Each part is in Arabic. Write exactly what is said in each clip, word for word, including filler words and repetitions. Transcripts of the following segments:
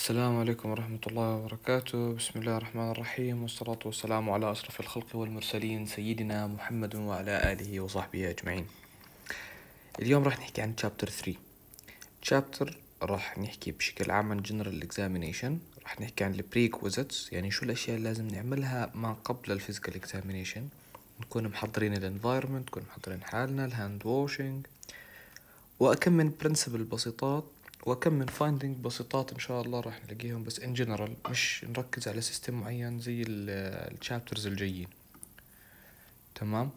السلام عليكم ورحمة الله وبركاته. بسم الله الرحمن الرحيم، والصلاة والسلام على أشرف الخلق والمرسلين سيدنا محمد وعلى آله وصحبه أجمعين. اليوم راح نحكي عن chapter ثري. chapter راح نحكي بشكل عام عن general examination، راح نحكي عن ال prerequisites، يعني شو الأشياء اللي لازم نعملها ما قبل ال physical examination، نكون محضرين ال environment، نكون محضرين حالنا، ال hand washing، وأكم من principle بسيطات وكم من فايندينج بسيطات إن شاء الله راح نلاقيهم، بس إن جنرال مش نركز على سيستم معين زي الشابترز الجايين. تمام،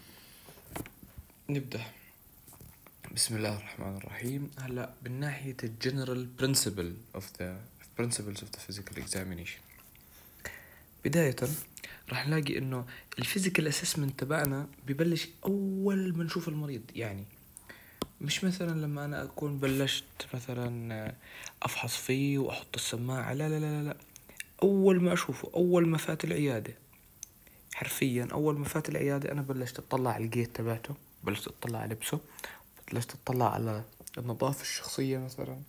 نبدأ. بسم الله الرحمن الرحيم. هلا من ناحية الجنرال برنسبل of the principles of the physical examination، بداية راح نلاقي إنه الفيزيكال اسسمنت تبعنا ببلش أول ما نشوف المريض. يعني مش مثلا لما أنا أكون بلشت مثلا أفحص فيه وأحط السماعة، لا لا لا لا، أول ما أشوفه، أول ما فات العيادة، حرفيا أول ما فات العيادة أنا بلشت أطلع على الجيت تبعته، بلشت أطلع على لبسه، بلشت أطلع على النظافة الشخصية مثلا،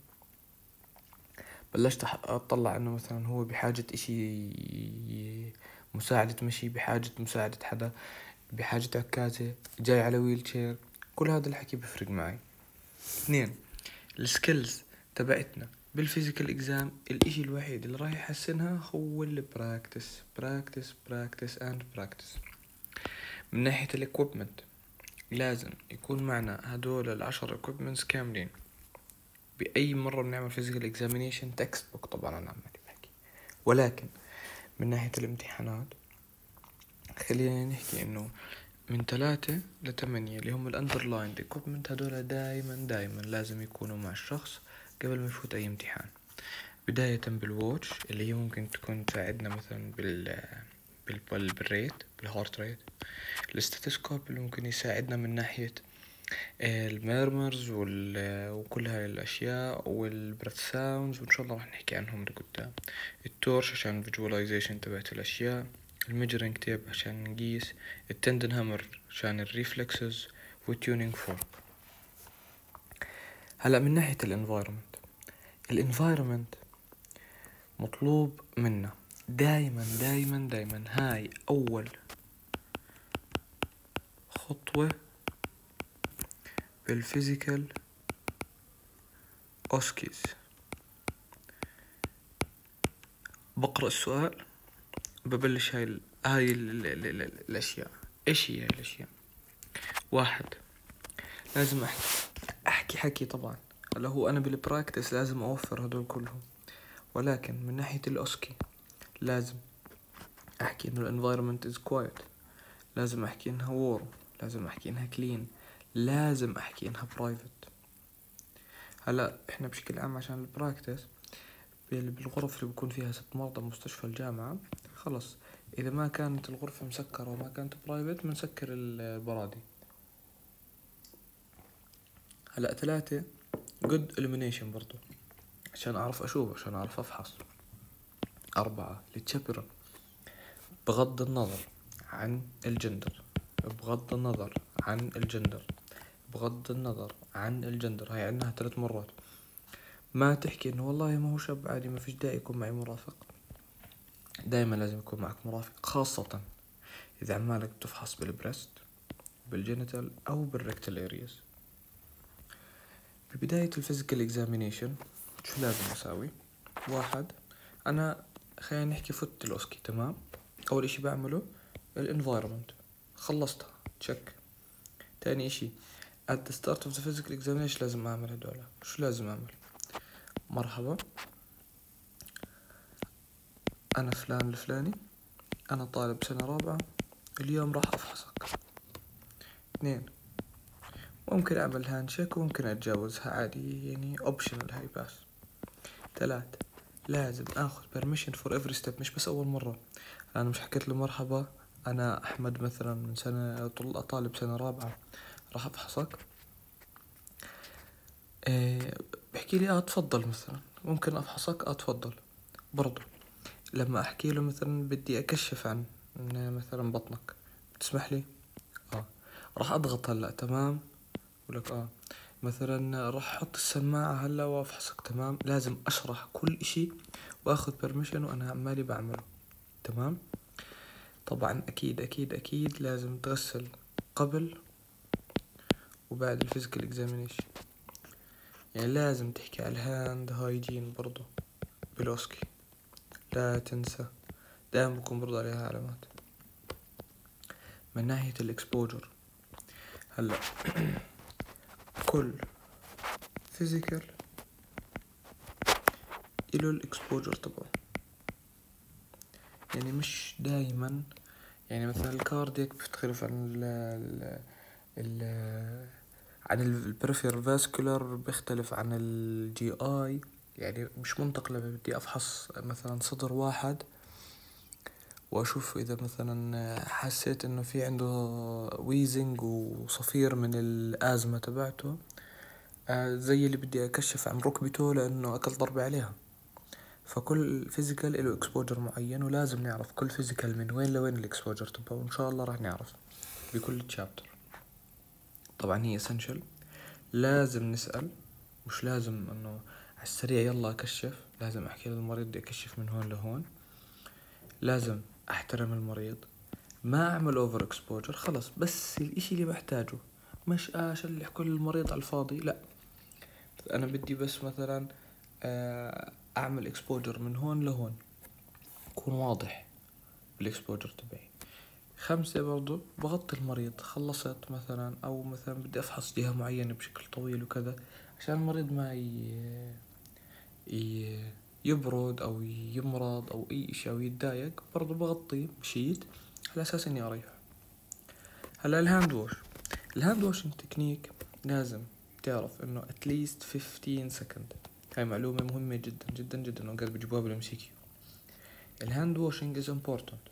بلشت أطلع إنه مثلا هو بحاجة إشي مساعدة مشي، بحاجة مساعدة حدا، بحاجة عكازة، جاي على ويلشير. كل هذا الحكي بيفرق معي. اثنين، السكيلز تبعتنا بالفيزيكال اكزام، الاشي الوحيد اللي راح يحسنها هو البراكتس براكتس براكتس اند براكتس. من ناحية الاكويبمنت لازم يكون معنا هدول العشر اكويبمنتس كاملين. بأي مرة بنعمل فيزيكال اكزامينيشن تكست بوك طبعا أنا عمالي بحكي، ولكن من ناحية الامتحانات خلينا نحكي إنه من ثلاثة لثمانية اللي هم الأندرلايند إكويبمنت، هدول دايما دايما لازم يكونوا مع الشخص قبل ما يفوت أي امتحان. بداية بالواتش اللي هي ممكن تكون تساعدنا مثلا بال بال بالريت بالهارت ريت، الاستاتيسكوب اللي ممكن يساعدنا من ناحية الميرمرز وكل هاي الأشياء، والبريث ساوندز، وإن شاء الله راح نحكي عنهم لقدام. التورش عشان الفيجواليزيشن تبعت الأشياء، الميجرينج تيب عشان نقيس، التندن هامر عشان الريفلكسز، والتيونينج فورك. هلأ من ناحية الانفايرمنت، الانفايرمنت مطلوب منا دايما دايما دايما، هاي أول خطوة بالفيزيكال أوسكيز. بقرأ السؤال، ببلش هاي ال هاي ال ال ال ال الأشياء. إيش هي الأشياء؟ واحد، لازم أحكي أحكي حكي طبعا، هلا هو أنا بالبراكتس لازم أوفر هدول كلهم، ولكن من ناحية الأوسكي لازم أحكي إنه الانفايرمنت is quiet، لازم أحكي إنها وورم، لازم أحكي إنها كلين، لازم أحكي إنها برايفت. هلا إحنا بشكل عام عشان البراكتس بالغرف اللي بيكون فيها ست مرضى مستشفى الجامعة، خلص إذا ما كانت الغرفة مسكرة وما كانت برايفت بنسكر البرادي. هلا ثلاثة، good illumination برضو عشان أعرف أشوف، عشان أعرف أفحص. أربعة، التشابرون، بغض النظر عن الجندر، بغض النظر عن الجندر بغض النظر عن الجندر هاي عندنا ثلاث مرات. ما تحكي إنه والله ما هو شاب عادي ما فيش داعي يكون معي مرافق، دايما لازم يكون معك مرافق، خاصة إذا عمالك تفحص بالبريست بالجينيتال أو بالريكتال ارياز. ببداية الفيزيكال اكزامينيشن شو لازم أساوي؟ واحد، أنا خلينا نحكي فوت الأوسكي، تمام. أول إشي بعمله الانفايرمنت، خلصتها تشيك. تاني إشي at the start of the physical examination لازم أعمل هدولا. شو لازم أعمل؟ مرحبا، أنا فلان الفلاني، أنا طالب سنة رابعة، اليوم راح أفحصك. اثنين، ممكن أعمل هاندشيك وممكن أتجاوزها عادي، يعني optional هاي باس. ثلاث، لازم أخذ permission for every step، مش بس أول مرة. أنا مش حكيت له مرحبا أنا أحمد مثلا من سنة طالب سنة رابعة راح أفحصك، إيه بحكي لي اه تفضل مثلا ممكن أفحصك، اه تفضل. برضو لما أحكي له مثلا بدي أكشف عن مثلا بطنك، بتسمح لي؟ اه. راح أضغط هلا، تمام، أقول لك اه مثلا راح احط السماعة هلا وافحصك، تمام؟ لازم اشرح كل اشي واخذ بيرميشن وانا عمالي بعمله، تمام؟ طبعا اكيد اكيد اكيد لازم تغسل قبل وبعد الفيزيكال اكزامينيشن، يعني لازم تحكي على الهاند هايجين برضو بالأوسكي، لا تنسى، دائما بكون برضو عليها علامات. من ناحية الاكسبوجر، هلا كل فيزيكال إله الاكسبوجر تبعه، يعني مش دايما، يعني مثلا الكاردياك بيختلف عن ال ال ال عن البريفير فاسكولار، بيختلف عن الجي اي. يعني مش منطق لما بدي افحص مثلا صدر واحد واشوف اذا مثلا حسيت انه في عنده ويزنج وصفير من الازمة تبعته، آه زي اللي بدي اكشف عن ركبته لانه اكل ضربة عليها. فكل فيزيكال له اكسبوجر معين، ولازم نعرف كل فيزيكال من وين لوين الاكسبوجر تبعه، وان شاء الله راح نعرف بكل تشابتر. طبعا هي essential، لازم نسأل، مش لازم انه على السريع يلا اكشف، لازم احكي للمريض بدي اكشف من هون لهون، لازم احترم المريض، ما اعمل اوفر اكسبوجر، خلص بس الاشي اللي بحتاجه، مش اشلح كل المريض على الفاضي، لا انا بدي بس مثلا اعمل اكسبوجر من هون لهون، يكون واضح بالاكسبوجر تبعي. خمسة برضو بغطي المريض، خلصت مثلا او مثلا بدي افحص جهة معينة بشكل طويل وكذا، عشان المريض ما ي... ي... يبرد او يمرض او اي اشي او يتضايق، برضو بغطيه بشيت على اساس اني اريحه. هلا الهاند ووش، الهاند واشنج تكنيك لازم تعرف انه اتليست خمستاشر سكند، هاي معلومة مهمة جدا جدا جدا وقاعد بيجيبوها بالام سي كيو. الهاند واشنج is important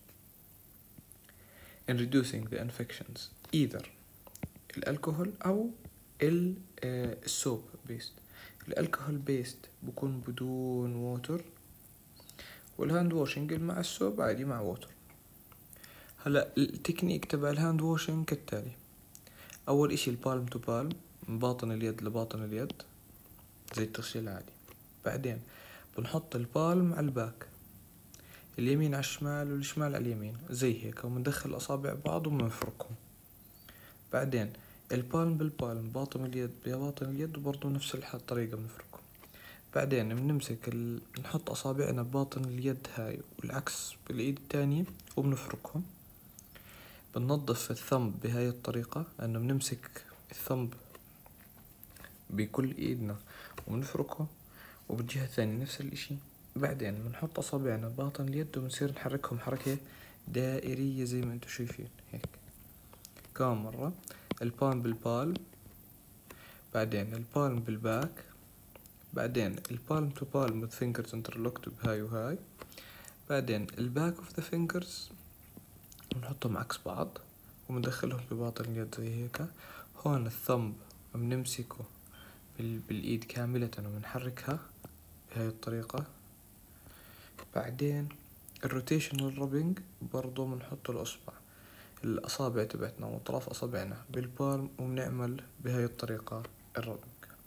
in reducing the infections either الالكوهول او السوب بيست. الالكوهول بيست بكون بدون ووتر، والهاند واشنج مع السوب عادي مع ووتر. هلا التكنيك تبع الهاند واشنج كالتالي: اول اشي البالم تو بالم، من باطن اليد لباطن اليد زي التغسيل العادي. بعدين بنحط البالم على الباك، اليمين على الشمال والشمال على اليمين زي هيك، ومندخل اصابع بعض ومنفركهم. بعدين البالم بالبالم، باطن اليد بباطن اليد، وبرضو نفس الطريقة بنفركهم. بعدين بنمسك ال... نحط اصابعنا بباطن اليد هاي والعكس بالايد التانية وبنفركهم. بننظف الثمب بهاي الطريقة، انه بنمسك الثمب بكل ايدنا وبنفركه، وبالجهة الثانية نفس الاشي. بعدين بنحط اصابعنا بباطن اليد وبنصير نحركهم حركة دائرية زي ما انتو شايفين هيك. كم مرة البالم بالبالم، بعدين البالم بالباك، بعدين البالم تو بالم with fingers interlocked بهاي وهاي، بعدين الباك of the fingers بنحطهم عكس بعض وبندخلهم بباطن اليد زي هيك. هون الثمب بنمسكه بالايد كاملة وبنحركها بهاي الطريقة. بعدين الروتيشنال رابينج برضو بنحط الاصبع، الاصابع تبعتنا واطراف اصابعنا بالبالم وبنعمل بهاي الطريقة الرابينج.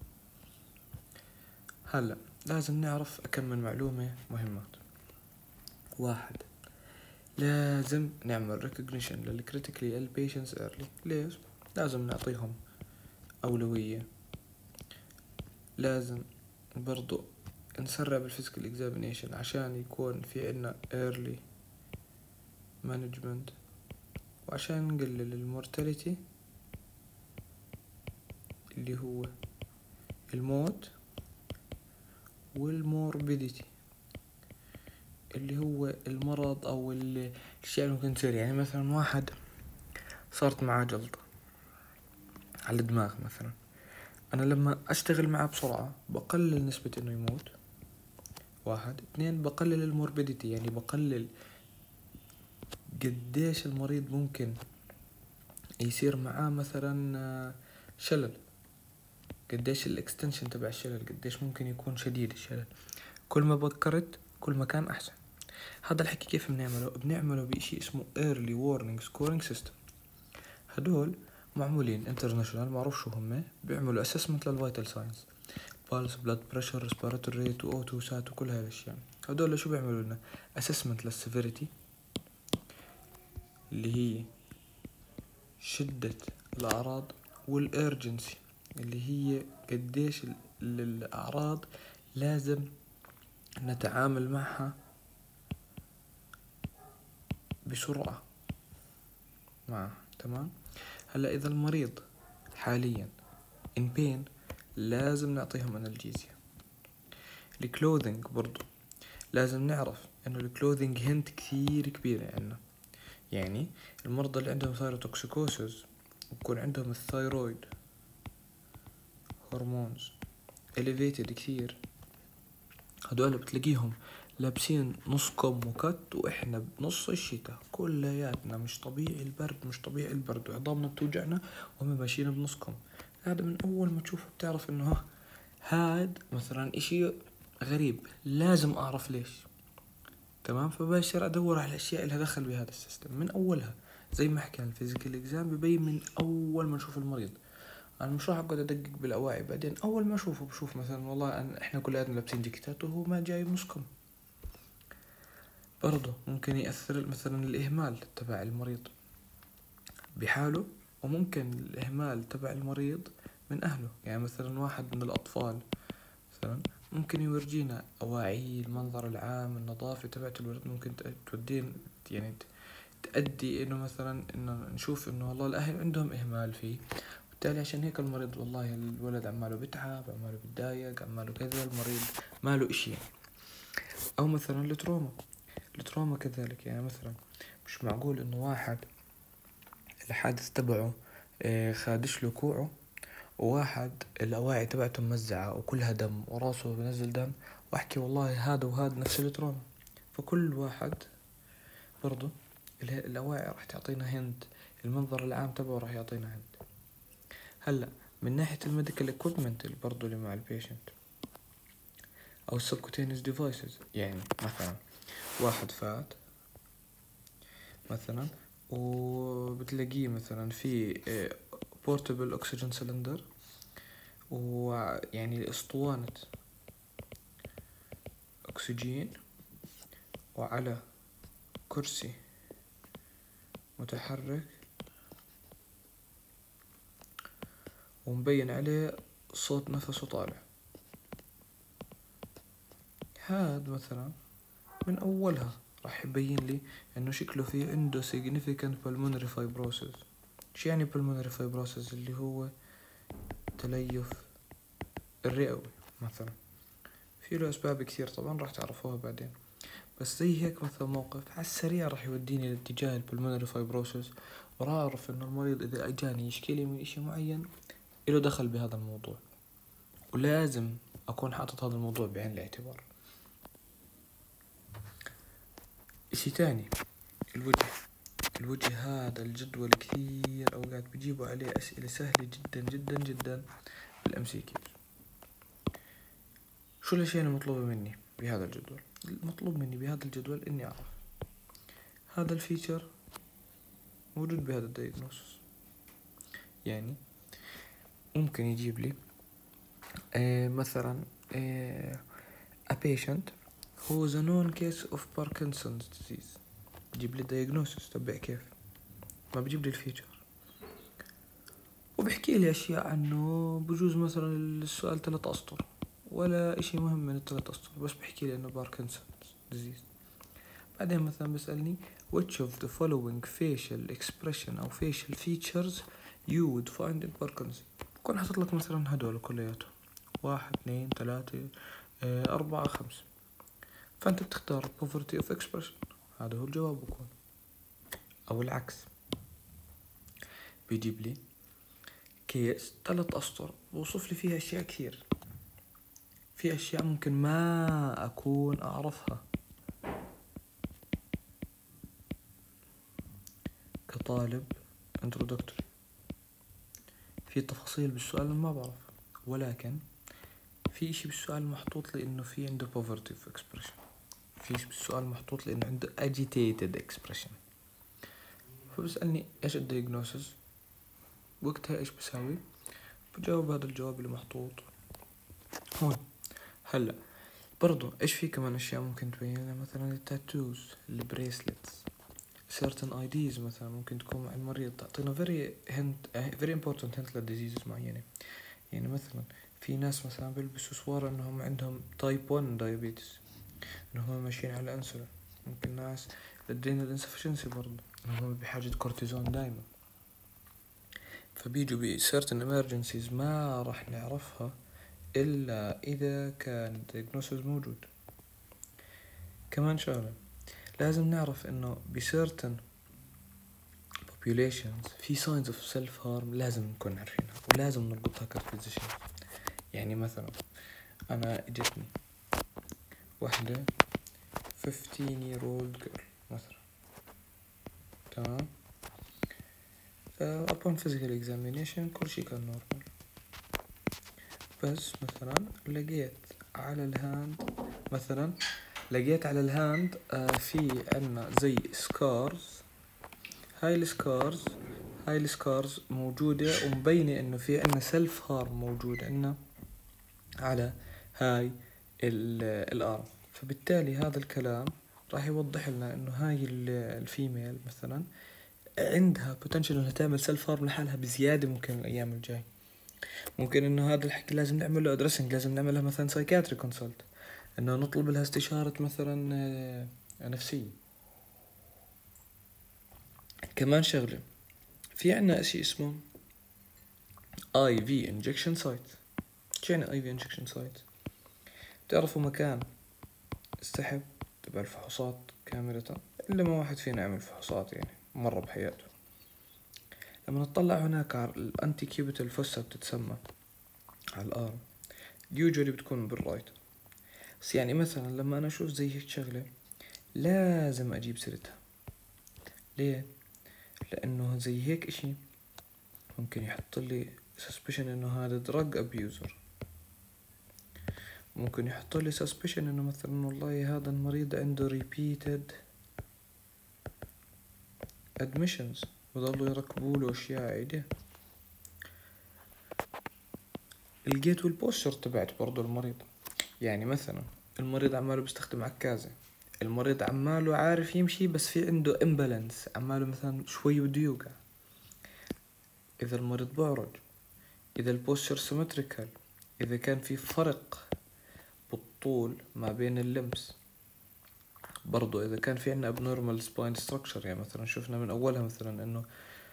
هلا لازم نعرف كم من معلومة مهمات. واحد، لازم نعمل recognition للكريتيكلي ill patients early. ليش؟ لازم نعطيهم أولوية. لازم برضو نسرع بالفيزيكال اكزامينيشن عشان يكون في عنا early management، وعشان نقلل المورتاليتي اللي هو الموت، والموربيديتي اللي هو المرض او الشيء اللي ممكن تصير. يعني مثلا واحد صارت معاه جلطة على الدماغ مثلا، انا لما اشتغل معاه بسرعة بقلل نسبة انه يموت. واحد. اثنين، بقلل الموربيديتي، يعني بقلل قديش المريض ممكن يصير معاه مثلا شلل، قديش الاكستنشن تبع الشلل، قديش ممكن يكون شديد الشلل. كل ما بكرت كل ما كان احسن. هذا الحكي كيف بنعمله؟ بنعمله بشيء اسمه early warning scoring system. هدول معمولين انترناشونال، معروف شو هم، بيعملوا اسسمنت للفيتال ساينس، بالس، بلاد بريشر، ريسبيراتوري ريت، واوتو سات، وكل هاي الاشياء. هدول شو بيعملوا لنا؟ اسسمنت للسيفيريتي اللي هي شدة الاعراض، والارجنسي اللي هي قديش الاعراض لازم نتعامل معها بسرعة معها. تمام. هلا اذا المريض حاليا in pain لازم نعطيهم انالجيزيا. الكلوذينج برضو لازم نعرف انه الكلوذينج هنت كثير كبيرة عنا. يعني المرضى اللي عندهم ثايروتوكسيكوسيس ويكون عندهم الثايرويد هرمونز elevated كثير، هدول بتلاقيهم لابسين نص كم وكت، واحنا بنص الشتاء كلياتنا مش طبيعي البرد، مش طبيعي البرد، وعظامنا بتوجعنا وهم ماشيين بنص كم. هذا من اول ما تشوفه بتعرف انه ها هاد مثلا اشي غريب، لازم اعرف ليش. تمام. فباشر ادور على الاشياء اللي دخل بهذا السيستم من اولها. زي ما حكينا الفيزيكال اكزام ببين من اول ما نشوف المريض. انا مش راح اقعد ادقق بالاواعي، بعدين اول ما اشوفه بشوف مثلا والله أن احنا كلياتنا لابسين جاكيتات وهو ما جايب نصكم. برضه ممكن يأثر مثلا الاهمال تبع المريض بحاله، وممكن الاهمال تبع المريض من اهله. يعني مثلا واحد من الاطفال مثلا ممكن يورجينا أواعي المنظر العام، النظافة تبعت الولد، ممكن تودين يعني تأدي إنه مثلا إنه نشوف إنه والله الأهل عندهم إهمال فيه، بالتالي عشان هيك المريض والله الولد عماله بتعب، عماله بتضايق، عماله كذا، المريض ما له إشي. أو مثلا التروما، التروما كذلك. يعني مثلا مش معقول إنه واحد الحادث تبعه خادش له كوعه، وواحد الأواعي تبعته ممزعة وكلها دم وراسه بنزل دم، واحكي والله هذا وهذا نفس التروما. فكل واحد برضو الأواعي راح تعطينا هند، المنظر العام تبعه راح يعطينا هند. هلا من ناحية الميديكال اكويبمنت اللي برضو اللي مع البيشنت أو السبكوتينيوس ديفايسز. يعني مثلا واحد فات مثلا وبتلاقيه مثلا في بورتبل أكسجين سلندر، ويعني اسطوانة أكسجين، وعلى كرسي متحرك ومبين عليه صوت نفسه طالع. هاد مثلا من أولها راح يبين لي إنه شكله في عنده significant pulmonary fibrosis. شو يعني pulmonary fibrosis؟ اللي هو تليف الرئوي مثلا. في له أسباب كثير طبعا راح تعرفوها بعدين، بس زي هيك مثلا موقف على السريع راح يوديني لاتجاه البلمونري فايبروسيس، وراح أعرف إنه المريض إذا أجاني يشكي لي من إشي معين إله دخل بهذا الموضوع، ولازم أكون حاطط هذا الموضوع بعين الاعتبار. إشي تاني الوجه. الوجه هذا الجدول كثير أوقات بيجيبوا عليه أسئلة سهلة جدا جدا جدا بالأم سي كيو. شو الأشياء المطلوبة مني بهذا الجدول؟ المطلوب مني بهذا الجدول إني أعرف هذا الفيتشر موجود بهذا الدايجنوسس. يعني ممكن يجيب لي آه مثلا آه a patient who is a known case of Parkinson's disease، يجيب لي diagnosis تبع كيف، ما بيجيب لي الفيتشر. وبحكي لي أشياء عنه، بجوز مثلا السؤال ثلاث أسطر ولا إشي مهم من الثلاث أسطر، بس بحكي لي إنه Parkinson's disease. بعدين مثلا بسألني which of the following facial expression أو facial features you would find in Parkinson's. بكون حاطط لك مثلا هدول كلياتهم واحد اثنين ثلاثة أربعة خمسة، فأنت بتختار poverty of expression، هذا هو الجواب بكون. أو العكس، بيجيب لي كيس ثلاث أسطر بوصف لي فيها أشياء كثير، في أشياء ممكن ما أكون أعرفها كطالب introductory، في تفاصيل بالسؤال ما بعرف، ولكن في إشي بالسؤال محطوط لي إنه في عنده poverty of expression، في إشي بالسؤال محطوط لي إنه عنده agitated expression. فبسألني إيش الدياغنوسيس، وقتها إيش بسوي؟ بجاوب هذا الجواب اللي محطوط هون. هلا برضو إيش في كمان أشياء ممكن تبينها، مثلا التاتوز، البريسلتس، certain ideas مثلا ممكن تكون مع المريض تعطينا very hint very important hint للديزيزز معينة. يعني مثلا في ناس مثلا بيلبسوا صور انهم عندهم تايب واحد diabetes، انهم ماشيين على انسولين. ممكن ناس الادرينال insufficiency برضه انهم بحاجة كورتيزون دايما. فبيجوا ب certain emergencies ما راح نعرفها الا اذا كان diagnosis موجود. كمان شغلة لازم نعرف انه ب certain populations في signs of self harm لازم نكون عارفينها ولازم نربطها كفيزيشن. يعني مثلا انا اجتني واحدة fifteen year old girl مثلا، تمام. ف upon physical examination كل شي كان normal، بس مثلا لقيت على الهاند مثلا لقيت على الهاند آه في عنا زي سكارز. هاي السكارز هاي السكارز موجودة ومبينة انه في عنا سيلف هارم موجود عنا على هاي الارم. فبالتالي هذا الكلام راح يوضح لنا انه هاي الفيميل مثلا عندها بوتنشل انها تعمل سيلف هارم لحالها بزيادة. ممكن الايام الجاي ممكن انه هذا الحكي لازم نعمل له ادريسنج، لازم نعمل لها مثلا سايكاتري كونسلت، انه نطلب لها استشارة مثلا نفسية. كمان شغلة في عنا اشي اسمه اي في انجكشن سايت. شو يعني اي في انجكشن سايت؟ بتعرفوا مكان السحب تبع الفحوصات كاملة، إلا ما واحد فينا يعمل فحوصات يعني مرة بحياته. لما نطلع هناك على الانتي كيوبيتال فوسا بتتسمى على الارم، يوجولي بتكون بالرايت. بس يعني مثلا لما انا اشوف زي هيك شغلة لازم اجيب سيرتها. ليه؟ لانه زي هيك اشي ممكن يحط لي suspicion انه هذا drug abuser، ممكن يحط لي suspicion انه مثلا والله هذا المريض عنده repeated admissions وظلوا يركبوا له اشياء عيدة. الجيت والبوستر تبعت برضو المريض. يعني مثلا المريض عماله بيستخدم عكازة، المريض عماله عارف يمشي بس في عنده امبالانس، عماله مثلا شوي بده يوقع. اذا المريض بعرج، اذا البوستر سيمتريكال، اذا كان في فرق بالطول ما بين اللمس، برضو اذا كان في عنا abnormal spine structure. يعني مثلا شفنا من اولها مثلا انه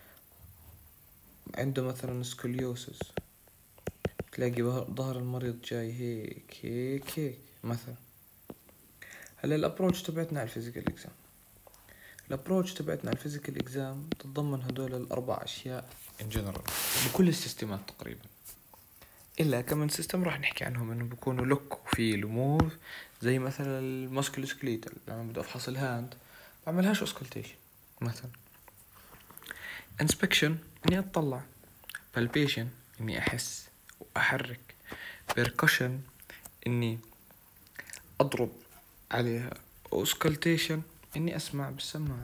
عنده مثلا سكوليوسس، تلاقي ظهر المريض جاي هيك هيك هيك مثلا. هلا الابروتش تبعتنا على الفيزيكال اكزام، الابروتش تبعتنا على الفيزيكال اكزام تتضمن هدول الاربع اشياء ان جنرال بكل السيستمات تقريبا، الا كمان سيستم راح نحكي عنهم انه بيكونوا لوك وفيل وموف. زي مثلا الماسكولو سكليتال لما بدي افحص الهاند بعملهاش اوسكلتيشن مثلا. انسبكشن اني اطلع، بالبيشن اني احس واحرك، بيركشن اني اضرب عليها، اوسكلتيشن اني اسمع بالسماعة.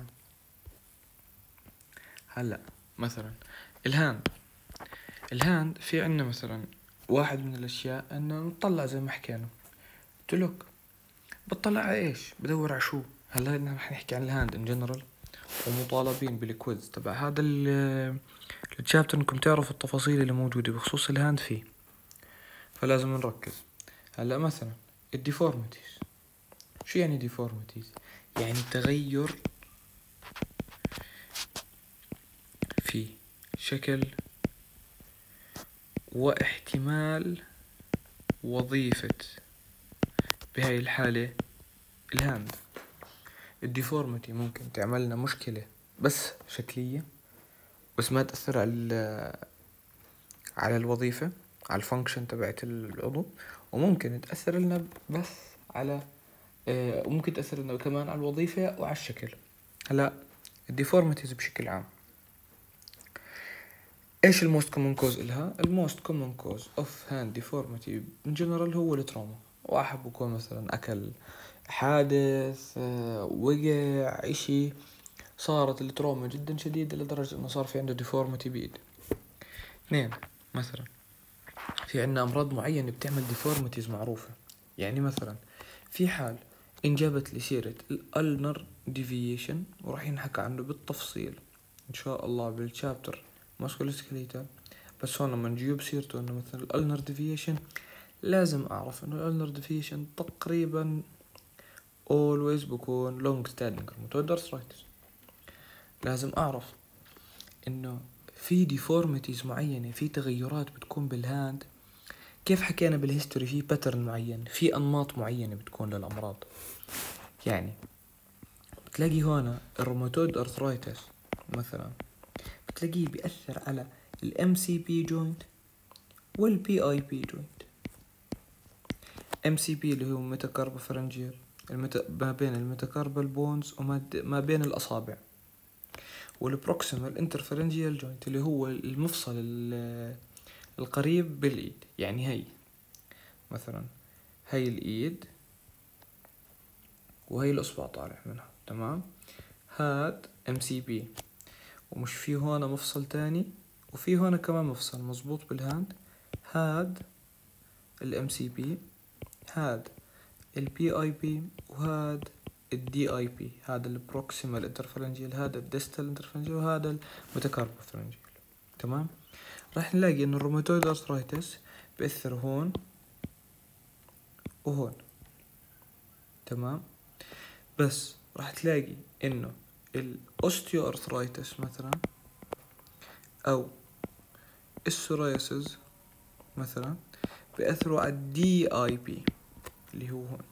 هلا مثلا الهاند الهاند في عنا مثلا واحد من الاشياء انه نطلع زي ما حكينا تلوك. بطلع على ايش؟ بدور على شو؟ هلا رح نحكي عن الهاند ان جنرال، ومطالبين بالكويز تبع هذا الشابتر انكم تعرفوا التفاصيل اللي موجودة بخصوص الهاند فيه، فلازم نركز. هلا مثلا الديفورميتيز. شو يعني ديفورميتيز؟ يعني تغير في شكل واحتمال وظيفة بهاي الحالة الهاند. الديفورميتي ممكن تعملنا مشكلة بس شكلية، بس ما تأثر على على الوظيفة، على الفانكشن تبعت العضو، وممكن تأثر لنا بس على آه وممكن تأثر لنا كمان على الوظيفة وعلى الشكل. هلا الديفورميتيز بشكل عام ايش الموست كومن كوز إلها؟ الموست كومن كوز اوف هاند ديفورميتي ان جنرال هو التروما. واحد بكون مثلا اكل حادث، آه وقع، اشي، صارت التروما جدا شديدة لدرجة انه صار في عنده ديفورميتي بإيد. اثنين مثلا في عنا أمراض معينة بتعمل ديفورميتيز معروفة. يعني مثلا في حال انجابت لي سيرة الألنر ديفييشن، وراح ينحكى عنه بالتفصيل إن شاء الله بالشابتر ماسكولوسكليتال، بس هون لما نجيب سيرته إنه مثلا الألنر ديفييشن لازم أعرف إنه الألنر ديفييشن تقريبا always بكون long standing rheumatoid arthritis. لازم أعرف إنه في ديفورميتيز معينة، في تغيرات بتكون بالهاند، كيف حكينا بالهيستوري في باترن معين، في أنماط معينة بتكون للأمراض. يعني بتلاقي هنا الروماتويد أرثرايتس مثلا بتلاقيه بيأثر على الام سي بي جوينت والبي اي بي جوينت. ام سي بي اللي هو ميتاكاربوفرنجيال، المت... ما بين الميتاكاربال بونز وما ما بين الأصابع، والبروكسيمال انترفرنجيال جوينت اللي هو المفصل القريب بالإيد. يعني هي مثلا هي الإيد وهي الأصبع طالع منها، تمام؟ هاد ام سي بي، ومش في هنا مفصل تاني وفي هنا كمان مفصل مزبوط بالهاند. هاد الام سي بي، هاد البي اي بي، وهاد الدي اي بي، هذا البروكسيمال انترفرنجيال، هذا الديستال انترفرنجيال، وهذا الميتاكاربوفرنجيال. تمام؟ راح نلاقي ان الروماتويد ارثرايتس بيأثر هون وهون، تمام؟ بس راح تلاقي انه الاوستيو ارثرايتس مثلا او السورايسز مثلا بيأثروا على الدي اي بي اللي هو هون.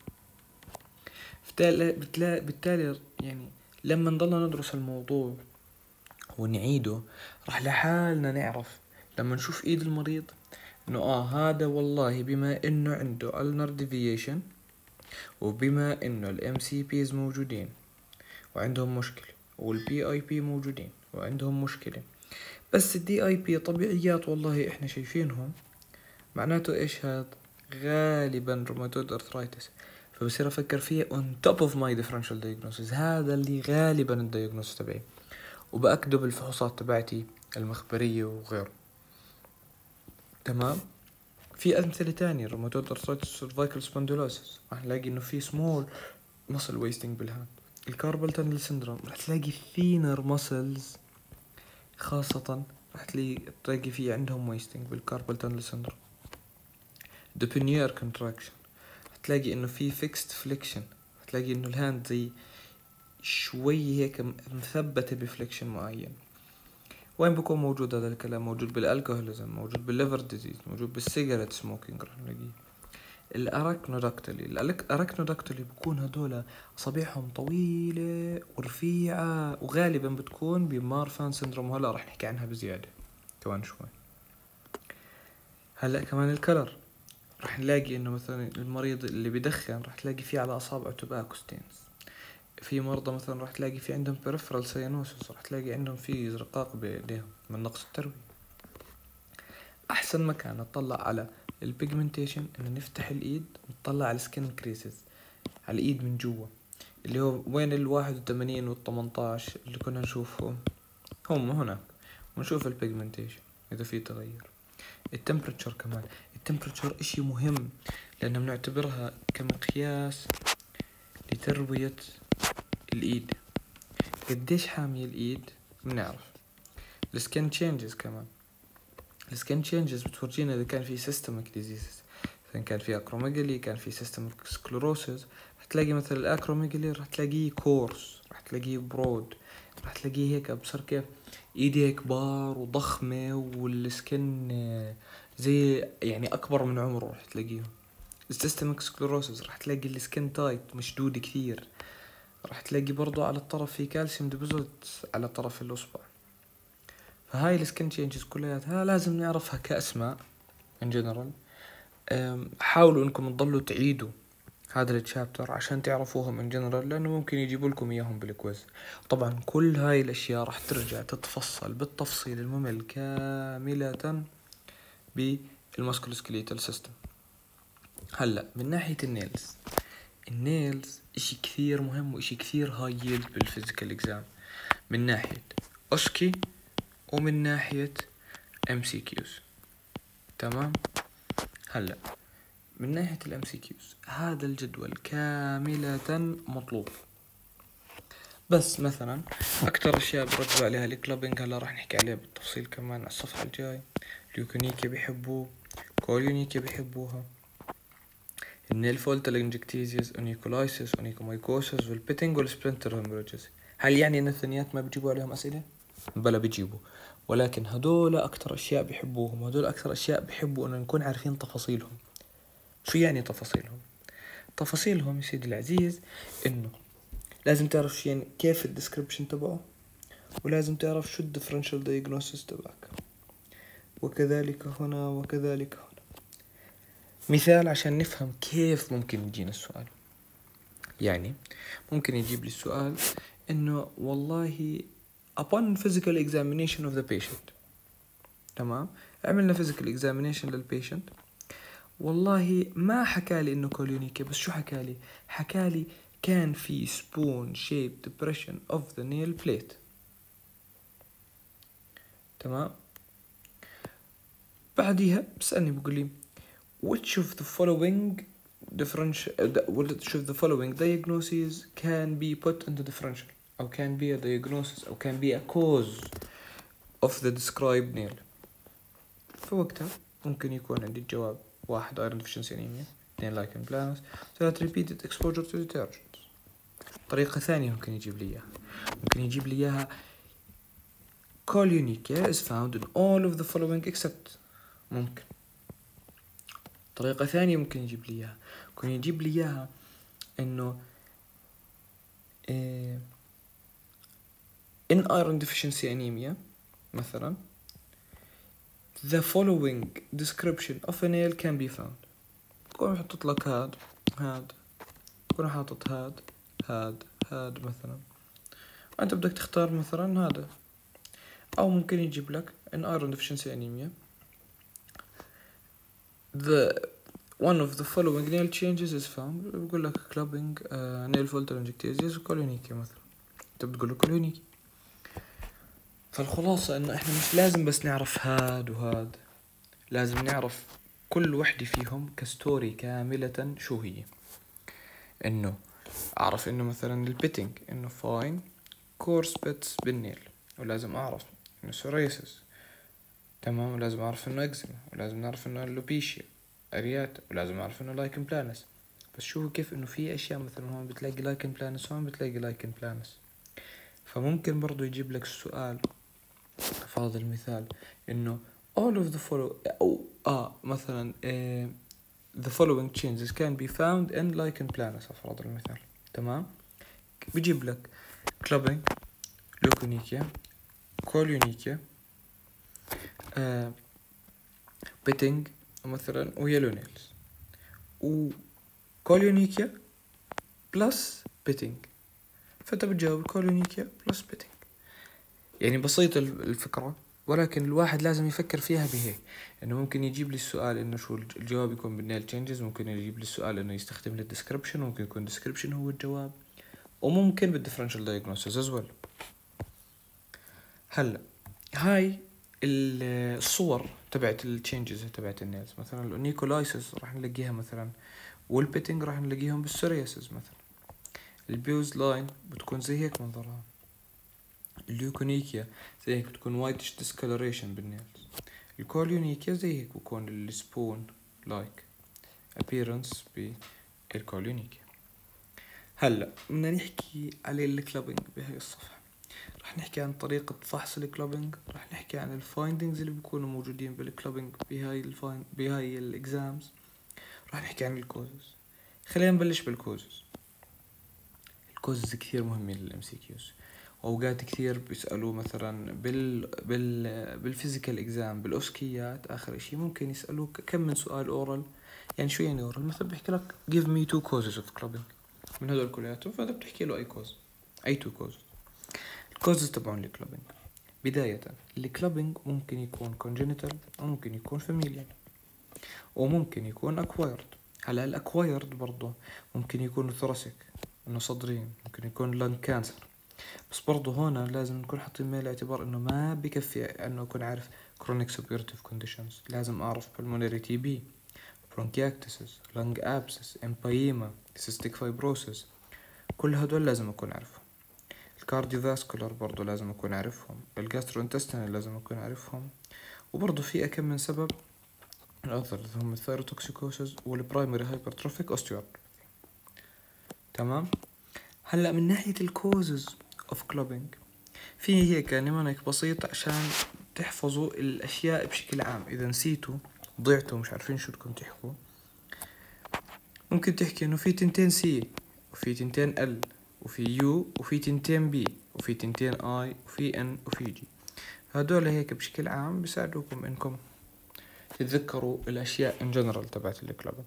بالتالي بالتالي يعني لما نضلنا ندرس الموضوع ونعيده راح لحالنا نعرف لما نشوف ايد المريض انه اه هذا والله بما انه عنده ulnar deviation، وبما انه الام سي بيز موجودين وعندهم مشكلة، والبي اي بي موجودين وعندهم مشكلة، بس الدي اي بي طبيعيات والله احنا شايفينهم، معناته ايش هذا؟ غالبا روماتويد ارثرايتس. فبصير افكر فيه on top of my differential diagnosis، هذا اللي غالبا الدياجنوز تبعي، وبأكده بالفحوصات تبعتي المخبرية وغيره. تمام؟ في أمثلة تانية روماتويد ارثرايتس سيرفايكال سبونديلوسيس، راح نلاقي إنه في سمول muscle wasting بالهاند. الكاربال تانل سيندروم راح تلاقي ثينر muscles، خاصة راح تلاقي تلاقي في عندهم wasting بالكاربال تانل سيندروم. دوبينير كونتراكشن هتلاقي إنه في fixed flexion، هتلاقي إنه الهاند زي شوي هيك مثبتة بفليكشن معين. وين بكون موجود هذا الكلام؟ موجود بالالكوهوليزم، موجود بالليفر ديزيز، موجود بالسيجارة سموكينج. راح نلاقيه الأراكنوداكتلي. الأراكنوداكتلي بكون هدول أصابعهم طويلة ورفيعة، وغالبا بتكون بمارفان سندروم، وهلا راح نحكي عنها بزيادة كمان شوي. هلا كمان الكلر راح نلاقي إنه مثلا المريض اللي بيدخن راح تلاقي فيه على أصابعه توباكو ستينز. في مرضى مثلا راح تلاقي في عندهم peripheral cyanosis، راح تلاقي عندهم في زرقاق بإيديهم من نقص التروية. أحسن مكان نطلع على البيجمنتيشن إنه نفتح الإيد ونطلع على السكين كريسز على الإيد من جوا، اللي هو وين الواحد وثمانين والثمنتاش اللي كنا نشوفهم هم هناك، ونشوف البيجمنتيشن إذا في تغير. التمبرتشر كمان، التمبرتشر إشي مهم لأنه بنعتبرها كمقياس لتروية الإيد، قديش حامية الإيد بنعرف. السكين تشينجز كمان، السكين تشينجز بتورجينا إذا كان في سيستمك ديزيزز، إذا كان في أكروميجالي، كان في سيستمك سكلروسيس. رح تلاقي مثل الأكروميجالي رح تلاقيه كورس، رح تلاقيه برود، رح تلاقيه هيك أبصر كيف إيدي كبار وضخمة، والسكين زي يعني أكبر من عمره. رح تلاقيه السيستمك سكلروسيس رح تلاقي السكين تايت مشدود كثير. راح تلاقي برضو على الطرف في كالسيوم ديبوزيت على طرف الأصبع. فهاي السكين تشينجز كلياتها لازم نعرفها كأسماء in general. حاولوا انكم تضلوا تعيدوا هذا التشابتر عشان تعرفوهم in general، لأنه ممكن يجيبوا لكم إياهم بالكويز. طبعا كل هاي الأشياء راح ترجع تتفصل بالتفصيل الممل كاملة بالماسكولوسكليتال سيستم. هلأ من ناحية النيلز، النيلز اشي كثير مهم واشي كثير هاي يلد بالفيزيكال اكزام، من ناحية اوسكي ومن ناحية ام سي كيوز. تمام. هلا من ناحية الام سي كيوز هذا الجدول كاملة مطلوب، بس مثلا اكتر اشياء بركزوا عليها الكلابينج، هلا راح نحكي عليها بالتفصيل كمان على الصفحة الجاي. اليوكونيكيا بيحبوه، كوليونيكيا بيحبوها، النيل فولتالنجكتيزيز، اونيكولايسيس، اونيكومايكوسيس، والبيتنج والسبلنتر هيموريجز. هل يعني ان الثانيات ما بيجيبوا عليهم اسئلة؟ بلا بيجيبوا، ولكن هدول اكتر اشياء بيحبوهم، هدول اكتر اشياء بيحبوا انه نكون عارفين تفاصيلهم. شو يعني تفاصيلهم؟ تفاصيلهم يا سيدي العزيز انه لازم تعرف شو يعني كيف الديسكريبشن تبعه، ولازم تعرف شو الديفرنشال دايجنوستس تبعك، وكذلك هنا وكذلك هنا. مثال عشان نفهم كيف ممكن يجينا السؤال. يعني ممكن يجيب لي السؤال انه والله upon physical examination of the patient، تمام، عملنا physical examination للبيشنت، والله ما حكالي انه كوليونيكيا، بس شو حكالي؟ حكالي كان في spoon shaped depression of the nail plate. تمام. بعديها بسألني بقول لي which of the following differential which of the following diagnoses can be put into differential أو can be a diagnosis أو can be a cause of the described nail. فوقتها ممكن يكون عندي الجواب: واحد iron deficiency anemia، اثنين lichen planus، ثلاثة repeated exposure to detergents. طريقة ثانية ممكن يجيب لي إياها، ممكن يجيب لي إياها Kolyonychia is found in all of the following except. ممكن. طريقة ثانية ممكن يجيب لي إياها، ممكن يجيب لي إياها إنه إيه in iron deficiency anemia مثلا the following description of a nail can be found. كون حطت لك هاد هاد، كون حاطط هاد هاد هاد مثلا، أنت بدك تختار مثلا هذا. أو ممكن يجيب لك in iron deficiency anemia the one of the following nail changes is found. بقول لك clubbing, uh, nail foltelangiectasia وكوليونيكيا مثلا، انت بتقول له كوليونيكي. فالخلاصة انه احنا مش لازم بس نعرف هاد وهاد، لازم نعرف كل وحدة فيهم كستوري كاملة شو هي. انه اعرف انه مثلا البيتنج انه فاين كورس بيتس بالنيل، ولازم اعرف انه سوريسس، تمام، ولازم اعرف انه اكزيما، ولازم نعرف انه اللوبيشيا اريات، ولازم اعرف انه لايكن بلانس. بس شوفوا كيف انه في اشياء مثلا هون بتلاقي لايكن بلانس، هون بتلاقي لايكن بلانس. فممكن برضو يجيب لك السؤال في هذا المثال انه all of the follow او اه مثلا uh, the following changes can be found in lichen planus في هذا المثال. تمام. بيجيب لك clubbing، لوكونيكيا، كوليونيكيا، آه بيتنج مثلا، ويلو نيلز، وكوليونيكيا بلس بيتنج. فانت بتجاوب كوليونيكيا بلس بيتنج. يعني بسيطة الفكرة، ولكن الواحد لازم يفكر فيها بهيك. انه ممكن يجيب لي السؤال انه شو الجواب يكون بالنيل تشينجز، ممكن يجيب لي السؤال انه يستخدم الديسكريبشن، ممكن يكون الديسكريبشن هو الجواب، وممكن بالديفرنشال دايجنوستس از ويل. هلا هاي الصور تبعت التشينجز تبعت النيلز، مثلا الاونيكولايسيس راح نلاقيها مثلا، والبيتنج راح نلاقيهم بالسورياسيس مثلا. البيوز لاين بتكون زي هيك منظرها. الليوكونيكيا زي هيك بتكون وايتش ديسكولوريشن بالنيلز. الكوليونيكيا زي هيك بكون السبون لايك appearance بالكوليونيكيا. هلا بدنا نحكي على الكلابينج بهاي الصفحة. رح نحكي عن طريقة فحص الكلابينج، رح نحكي عن الفايندينجز اللي بيكونوا موجودين بالكلابينج بهاي الفاين بهاي الاكزامز، رح نحكي عن الكوزز. خلينا نبلش بالكوزز. الكوزز كثير مهمين للام سي كيوز، واوقات كثير بيسالوا مثلا بال بال بالفيزيكال اكزام بالاوسكيات اخر اشي ممكن يسالوك كم من سؤال اورال. يعني شو يعني اورال؟ مثلا بيحكي لك give me two causes of clubbing من هدول كلياتهم، فانت بتحكي له اي كوز، اي تو كوز. الكوزز تبعون الكلابينج بداية، الكلابينج ممكن يكون congenital وممكن يكون familial وممكن يكون acquired. هلا الاكوايرد برضه ممكن يكون ثوراسيك انه صدرين، ممكن يكون لانج كانسر، بس برضو هنا لازم نكون حاطين بعين الاعتبار انه ما بكفي انه اكون عارف chronic suppurative conditions، لازم اعرف pulmonary تي بي، bronchiectasis، lung abscess، empyema، cystic fibrosis، كل هدول لازم اكون عارفهم. الكارديوفاسكولار برضو لازم اكون عارفهم، الجاستروانتستينال لازم اكون عارفهم، وبرضو في كم من سبب الأثر هم الثيروتوكسيكوسيس والبرايمري هايبرتروفيك اوستيوارثرايتس. تمام. هلا من ناحية الكوزز اوف كلوبينج في هيك نمونيك بسيط عشان تحفظوا الاشياء بشكل عام، اذا نسيتوا ضيعتوا مش عارفين شو بدكم تحكوا، ممكن تحكي انه في تنتين سي وفي تنتين ال وفي يو وفي تنتين بي وفي تنتين اي وفي ان وفي جي. هدول هيك بشكل عام بيساعدوكم انكم تتذكروا الاشياء ان جنرال تبعت الكلوبينج.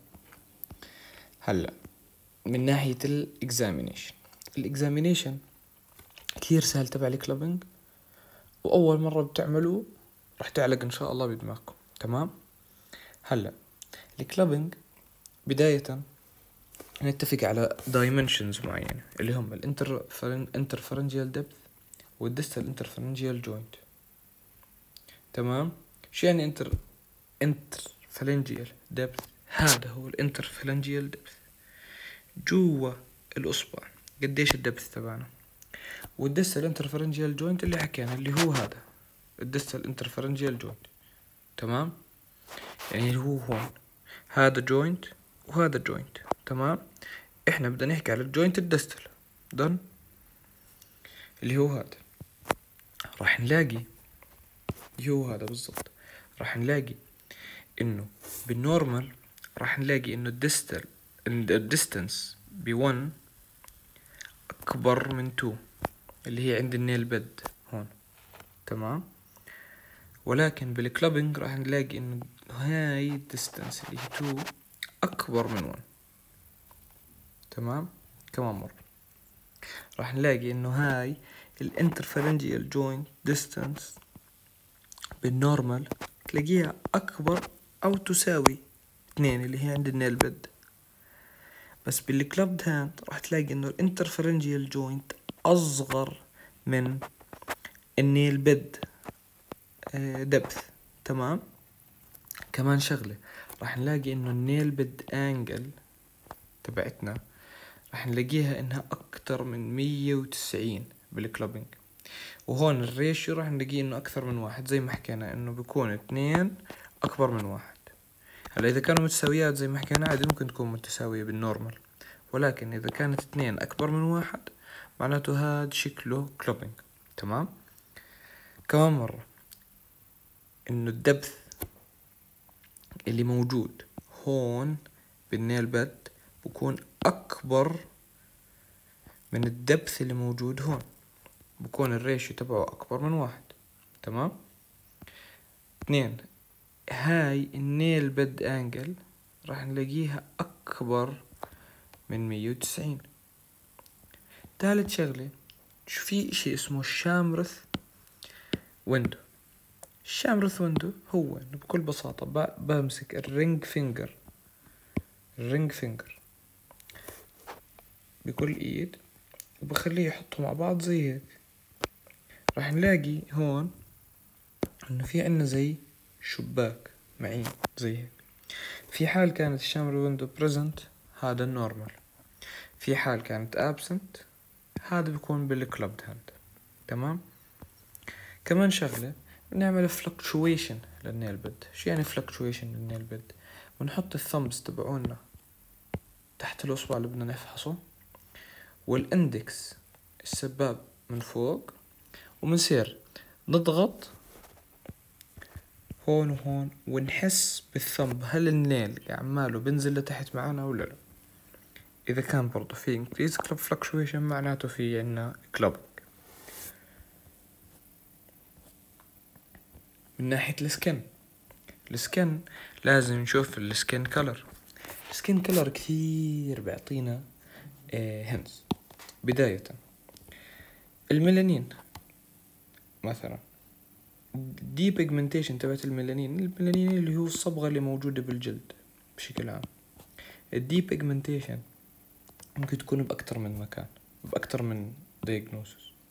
هلا من ناحية الاكزامينيشن، الاكزامينيشن كثير سهل تبع الكلوبينج، واول مرة بتعملوه رح تعلق ان شاء الله بدماغكم. تمام. هلا الكلوبينج بداية نتفق على dimensions معينة اللي هم الانتر interpharyngeal depth والديستال interpharyngeal joint. تمام. شو يعني انتر interpharyngeal depth؟ هذا هو الانترفالنجيال depth جوا الاصبع، قديش الدبث تبعنا. والديستال interpharyngeal joint اللي حكينا اللي هو هذا الديستال interpharyngeal joint. تمام. يعني اللي هو هون هذا جوينت وهذا جوينت. تمام. احنا بدنا نحكي على الجوينت الديستال دن اللي هو هذا، راح نلاقي اللي هو هذا بالضبط، راح نلاقي انه بالنورمال راح نلاقي انه الديستال الديستنس ب واحد اكبر من اتنين اللي هي عند النيل بد هون. تمام. ولكن بالكلوبينج راح نلاقي انه هاي الديستنس اللي هي اتنين اكبر من واحد. تمام. كمان مرة راح نلاقي انه هاي الانترفالنجيال جوينت ديستانس بالنورمال تلاقيها اكبر او تساوي اثنين اللي هي عند النيل بد. بس بالكلوبد هاند راح تلاقي انه الانترفالنجيال جوينت اصغر من النيل بد دبث. تمام. كمان شغلة راح نلاقي انه النيل بد انجل تبعتنا راح نلاقيها انها اكتر من مية وتسعين بالكلوبينج، وهون الريشيو راح نلاقيه انه اكثر من واحد زي ما حكينا انه بيكون اثنين اكبر من واحد. هلا اذا كانوا متساويات زي ما حكينا عادي ممكن تكون متساوية بالنورمال، ولكن اذا كانت اثنين اكبر من واحد معناته هاد شكله كلوبينج. تمام. كمان مرة انه الدبث اللي موجود هون بالنيل بد بكون اكبر من الدبث اللي موجود هون، بكون الريشيو تبعه اكبر من واحد. تمام. اثنين، هاي النيل بد انجل راح نلاقيها اكبر من مية وتسعين. ثالث شغلة شو في اشي اسمه الشامرث ويندو. الشامرث ويندو هو بكل بساطة بمسك الرينج فينجر الرينج فينجر بكل ايد وبخليه يحطوا مع بعض زي هيك. راح نلاقي هون انه في عنا زي شباك معين زي هيك. في حال كانت الشامر ويندو بريزنت هذا النورمال، في حال كانت ابسنت هذا بيكون بالكلوبد هاند. تمام. كمان شغلة بنعمل فلكتويشن للنيل بد. شو يعني فلكتويشن للنيل بد؟ بنحط الثمبس تبعونا تحت الاصبع اللي بدنا نفحصه، والاندكس السباب من فوق، ومنصير نضغط هون وهون ونحس بالثمب هل النيل عماله بنزل لتحت معنا ولا لا. اذا كان برضو في increase club fluctuation معناته في عنا clubbing. من ناحية السكن السكن لازم نشوف السكن كلر. السكن كلر كثير بيعطينا هنس. بداية الميلانين مثلا، دي بيجمنتيشن تبعت الميلانين الميلانين اللي هو الصبغة اللي موجودة بالجلد بشكل عام. الدي بيجمنتيشن ممكن تكون بأكتر من مكان بأكتر من diagnosis.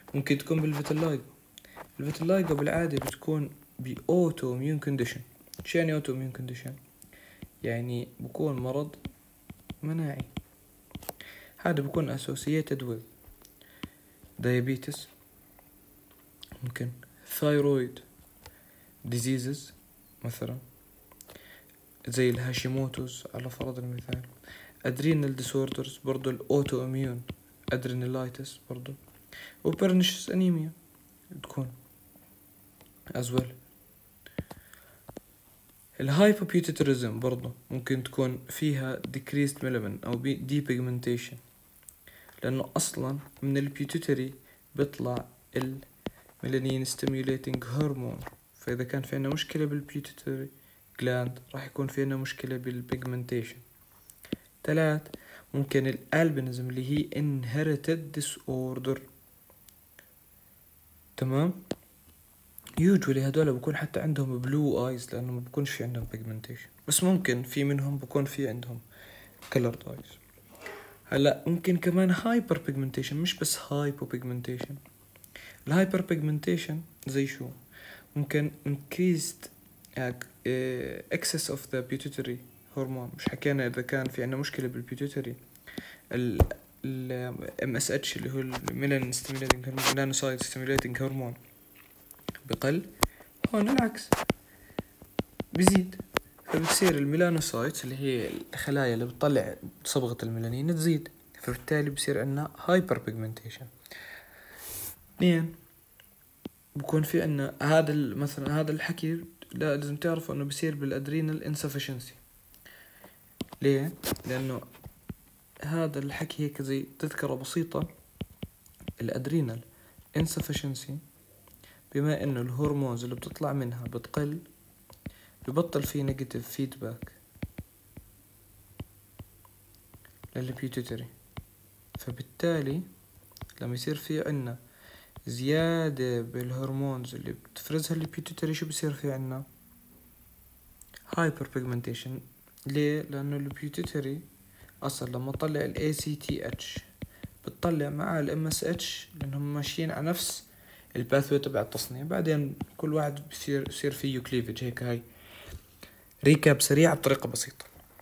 ممكن تكون بالفيتيلايجو. الفيتيلايجو بالعادة بتكون بأوتو إميون كونديشن. شو يعني أوتو إميون كونديشن؟ يعني بكون مرض مناعي. هذا بكون associated with diabetes، ممكن thyroid diseases مثلا زي الهاشيموتوز على فرض المثال، adrenal disorders برضو الأوتو إميون adrenalitis برضو، و pernicious anemia تكون as well. الهايبوبيتيتريزم برضو ممكن تكون فيها decreased melanin أو depigmentation، لأنه أصلا من البيوتيتري بيطلع الميلانين stimulating هرمون، فإذا كان في عنا مشكلة بالبيوتيتري جلاند راح يكون في عنا مشكلة بالبيجمنتيشن. ثلاث، ممكن الالبينزم اللي هي inherited disorder. تمام. يوجولي هدول بكون حتى عندهم بلو ايز لانه ما بكونش في عندهم بيجمنتيشن، بس ممكن في منهم بكون في عندهم colored eyes. هلا ممكن كمان هايبر بيجمنتيشن، مش بس هايبو بيجمنتيشن. الهايبر بيجمنتيشن زي شو؟ ممكن increased excess of the pituitary hormone. مش حكينا اذا كان في عندنا مشكله بالبيوتيتري ال ال إم إس إتش اللي هو الميلانين ستيميوليتنج هرمون، ميلانوسايت ستيميوليتنج هرمون بقل، هون العكس بزيد، فبتصير الميلانوسايت اللي هي الخلايا اللي بتطلع صبغة الميلانين تزيد، فبالتالي بصير عندنا هايبر بيجمنتيشن. اثنين، بكون في عندنا هذا مثلا هذا الحكي لا لازم تعرفوا انه بصير بالادرينال انسفشنسي. ليه؟ لانه هذا الحكي هيك زي تذكرة بسيطة، الادرينال انسفشنسي بما انه الهرمونز اللي بتطلع منها بتقل، ببطل في نيجاتيف فيدباك للبيوتيتري، فبالتالي لما يصير في عنا زيادة بالهرمونز اللي بتفرزها البيوتيتري شو بصير في عنا؟ هايبر بيجمنتيشن. ليه؟ لأنه البيوتيتري أصلا لما تطلع ال إيه سي تي إتش بتطلع مع ال إم إس إتش لأنهم ماشيين على نفس الباثوي تبع التصنيع، بعدين كل واحد بصير يصير فيه كليفج. هيك هاي ريكاب سريع بطريقة بسيطة.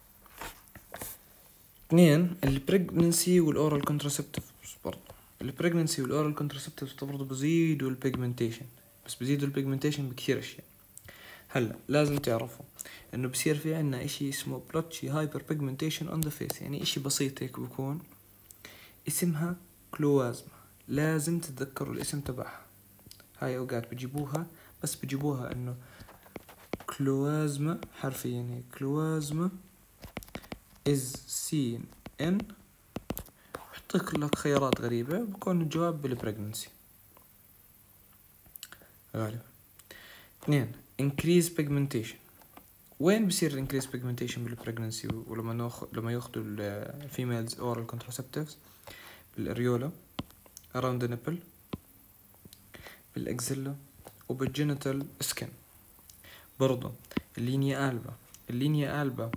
اثنين، البريجننسي والأورال كونتراسبتيف. برضه البريجننسي والأورال كونتراسبتيف برضه بزيدوا البيجمنتيشن، بس بزيدوا البيجمنتيشن بكثير أشياء. هلا لازم تعرفوا انه بصير في عنا اشي اسمه بلوتشي هايبر بيجمنتيشن اون ذا فيس، يعني اشي بسيط هيك بكون اسمها كلوازما. لازم تتذكروا الاسم تبعها. هاي اوقات بجيبوها بس بجيبوها انه كلوازما حرفيا، يعني كلوازما is seen in، بحطيك لك خيارات غريبة بكون الجواب بالبريجننسي غالبا. اثنين، increase pigmentation. وين بصير increase pigmentation بالبريجننسي ولما ناخذ لما ياخذوا الفيميلز oral contraceptives؟ بالاريولا around the nipple، بالاكزيلا، وبالجينيتال سكين. برضو اللينيا ألبا. اللينيا ألبا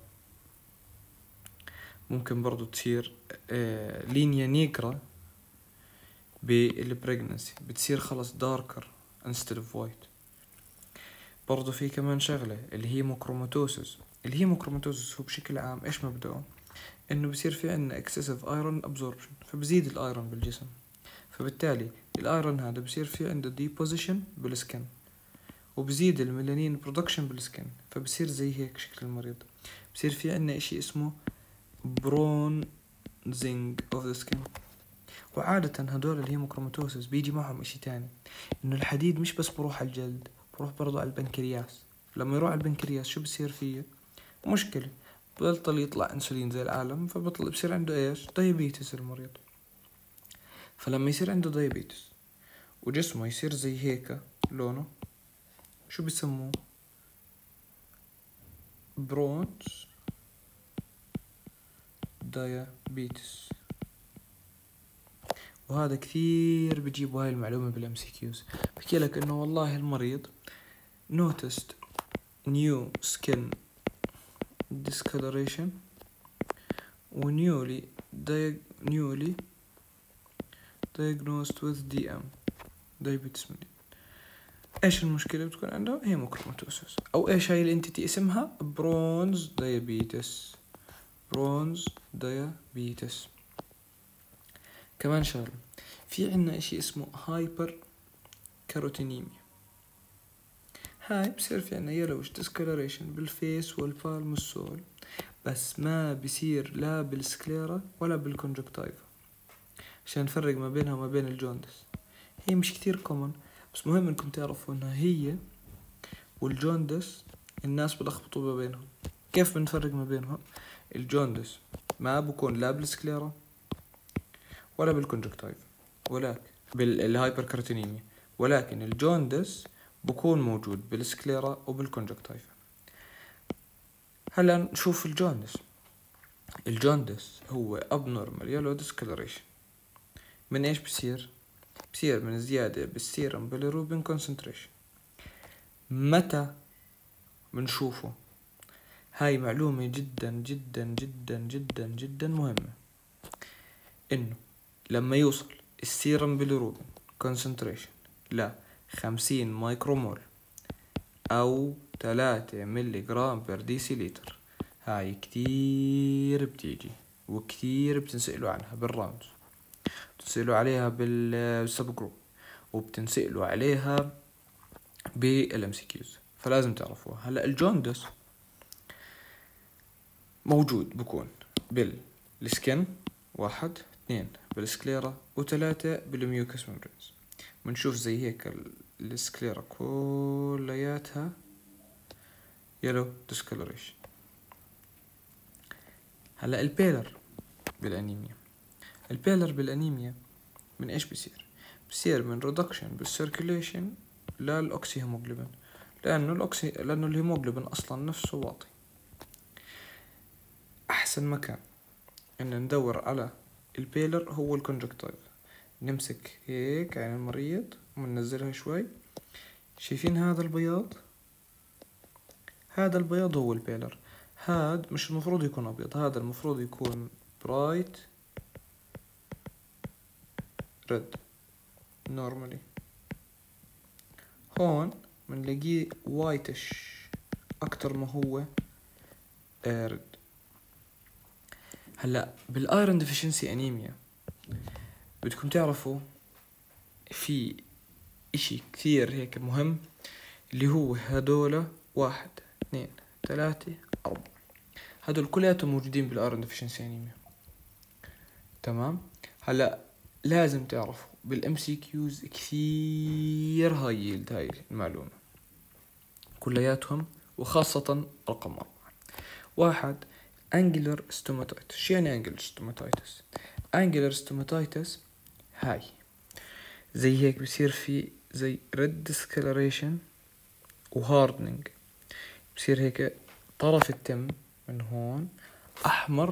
ممكن برضو تصير آه لينيا نيجرا بالبريجننسي، بتصير خلص داركر instead of white. برضو في كمان شغلة اللي هي هيموكروماتوسيس. الهيموكروماتوسيس هو بشكل عام ايش مبدأه؟ انه بصير في عنا excessive iron absorption، فبزيد الايرون بالجسم، فبالتالي الايرون هذا بصير في عنده deposition بالسكن، وبزيد الميلانين production بالسكن، فبصير زي هيك شكل المريض. بصير في عنا اشي اسمه bronzing of the skin. وعادة هدول الهيموكروماتوسيس بيجي معهم اشي تاني، انه الحديد مش بس بروح على الجلد، بروح برضو على البنكرياس. لما يروح على البنكرياس شو بصير فيه؟ مشكلة، بيبطل يطلع انسولين زي العالم، فبطل بصير عنده ايش؟ دايابيتس المريض. فلما يصير عنده دايابيتس وجسمه يصير زي هيك لونه، شو بيسموه؟ برونز دايابيتس. وهذا كثير بجيبوا هاي المعلومة بالام سي كيوز، بحكي لك انه والله المريض noticed new skin discoloration و newly diag newly diagnosed with دي إم. دايابيتس ميليتس. ايش المشكلة بتكون عنده؟ هيموكروماتوسس. او ايش هاي الانتيتي اسمها؟ برونز دايابيتس. برونز دايابيتس. كمان شغله، في عنا اشي اسمه هايبر كاروتينيميا. هاي بصير في عنا يلوش ديسكولوريشن بالفيس والبالم والسول، بس ما بيصير لا بالسكليرا ولا بالكونجكتايفا، عشان نفرق ما بينها وما بين الجوندس. هي مش كتير كومن، بس مهم انكم تعرفوا انها هي والجوندس الناس بلخبطوا ما بينهم. كيف بنفرق ما بينهم؟ الجوندس ما بكون لا بالسكليرا ولا بالكونجكتايفا، ولكن بالهايبركارتينيميا، ولكن الجوندس بكون موجود بالسكليرا وبالكونجكتايفا. هلا نشوف الجوندس. الجوندس هو abnormal yellow discoloration. من ايش بصير؟ بصير من زيادة بالسيرم bilirubin concentration. متى بنشوفه؟ هاي معلومة جدا جدا جدا جدا جدا مهمة، انه لما يوصل السيرم باليروبين concentration ل خمسين مايكرومول او ثلاثة ملي جرام بر ديسيليتر. هاي كتير بتيجي وكتير بتنسألوا عنها بالرامز، بتنسألوا عليها بالسب جروب، وبتنسألوا عليها بالام سي كيوز، فلازم تعرفوها. هلا الجوندس موجود بكون بالسكن واحد، اثنين بالسكليرا، وثلاثة بالميوكس ممبرينز. بنشوف زي هيك السكليرا كلياتها يلو ديسكولوريشن. هلا البيلر بالانيميا. البيلر بالانيميا من ايش بصير؟ بصير من ريدكشن بالسيركيليشن للاوكسي هيموجلوبين، لانه الاوكسي لانه الهيموجلوبين اصلا نفسه واطي. احسن مكان ان ندور على البيلر هو الكونجكتيف. نمسك هيك عين المريض وننزلها شوي، شايفين هذا البياض؟ هذا البياض هو البيلر. هذا مش المفروض يكون ابيض، هذا المفروض يكون برايت ريد نورمالي. هون بنلاقيه وايتش اكتر ما هو ريد. هلا بالايرون ديفيشنسي انيميا بدكم تعرفوا في اشي كثير هيك مهم، اللي هو هدول واحد اثنين ثلاثة أربعة، هدول كلياتهم موجودين بالايرون ديفيشنسي انيميا. تمام. هلا لازم تعرفوا بالام سي كيوز كثير هاي هاي المعلومة كلياتهم، وخاصة رقم أربعة. واحد angular stomatitis. شو يعني angular stomatitis؟ angular stomatitis هاي زي هيك بصير في زي red discoloration و hardening. بصير هيك طرف التم من هون أحمر.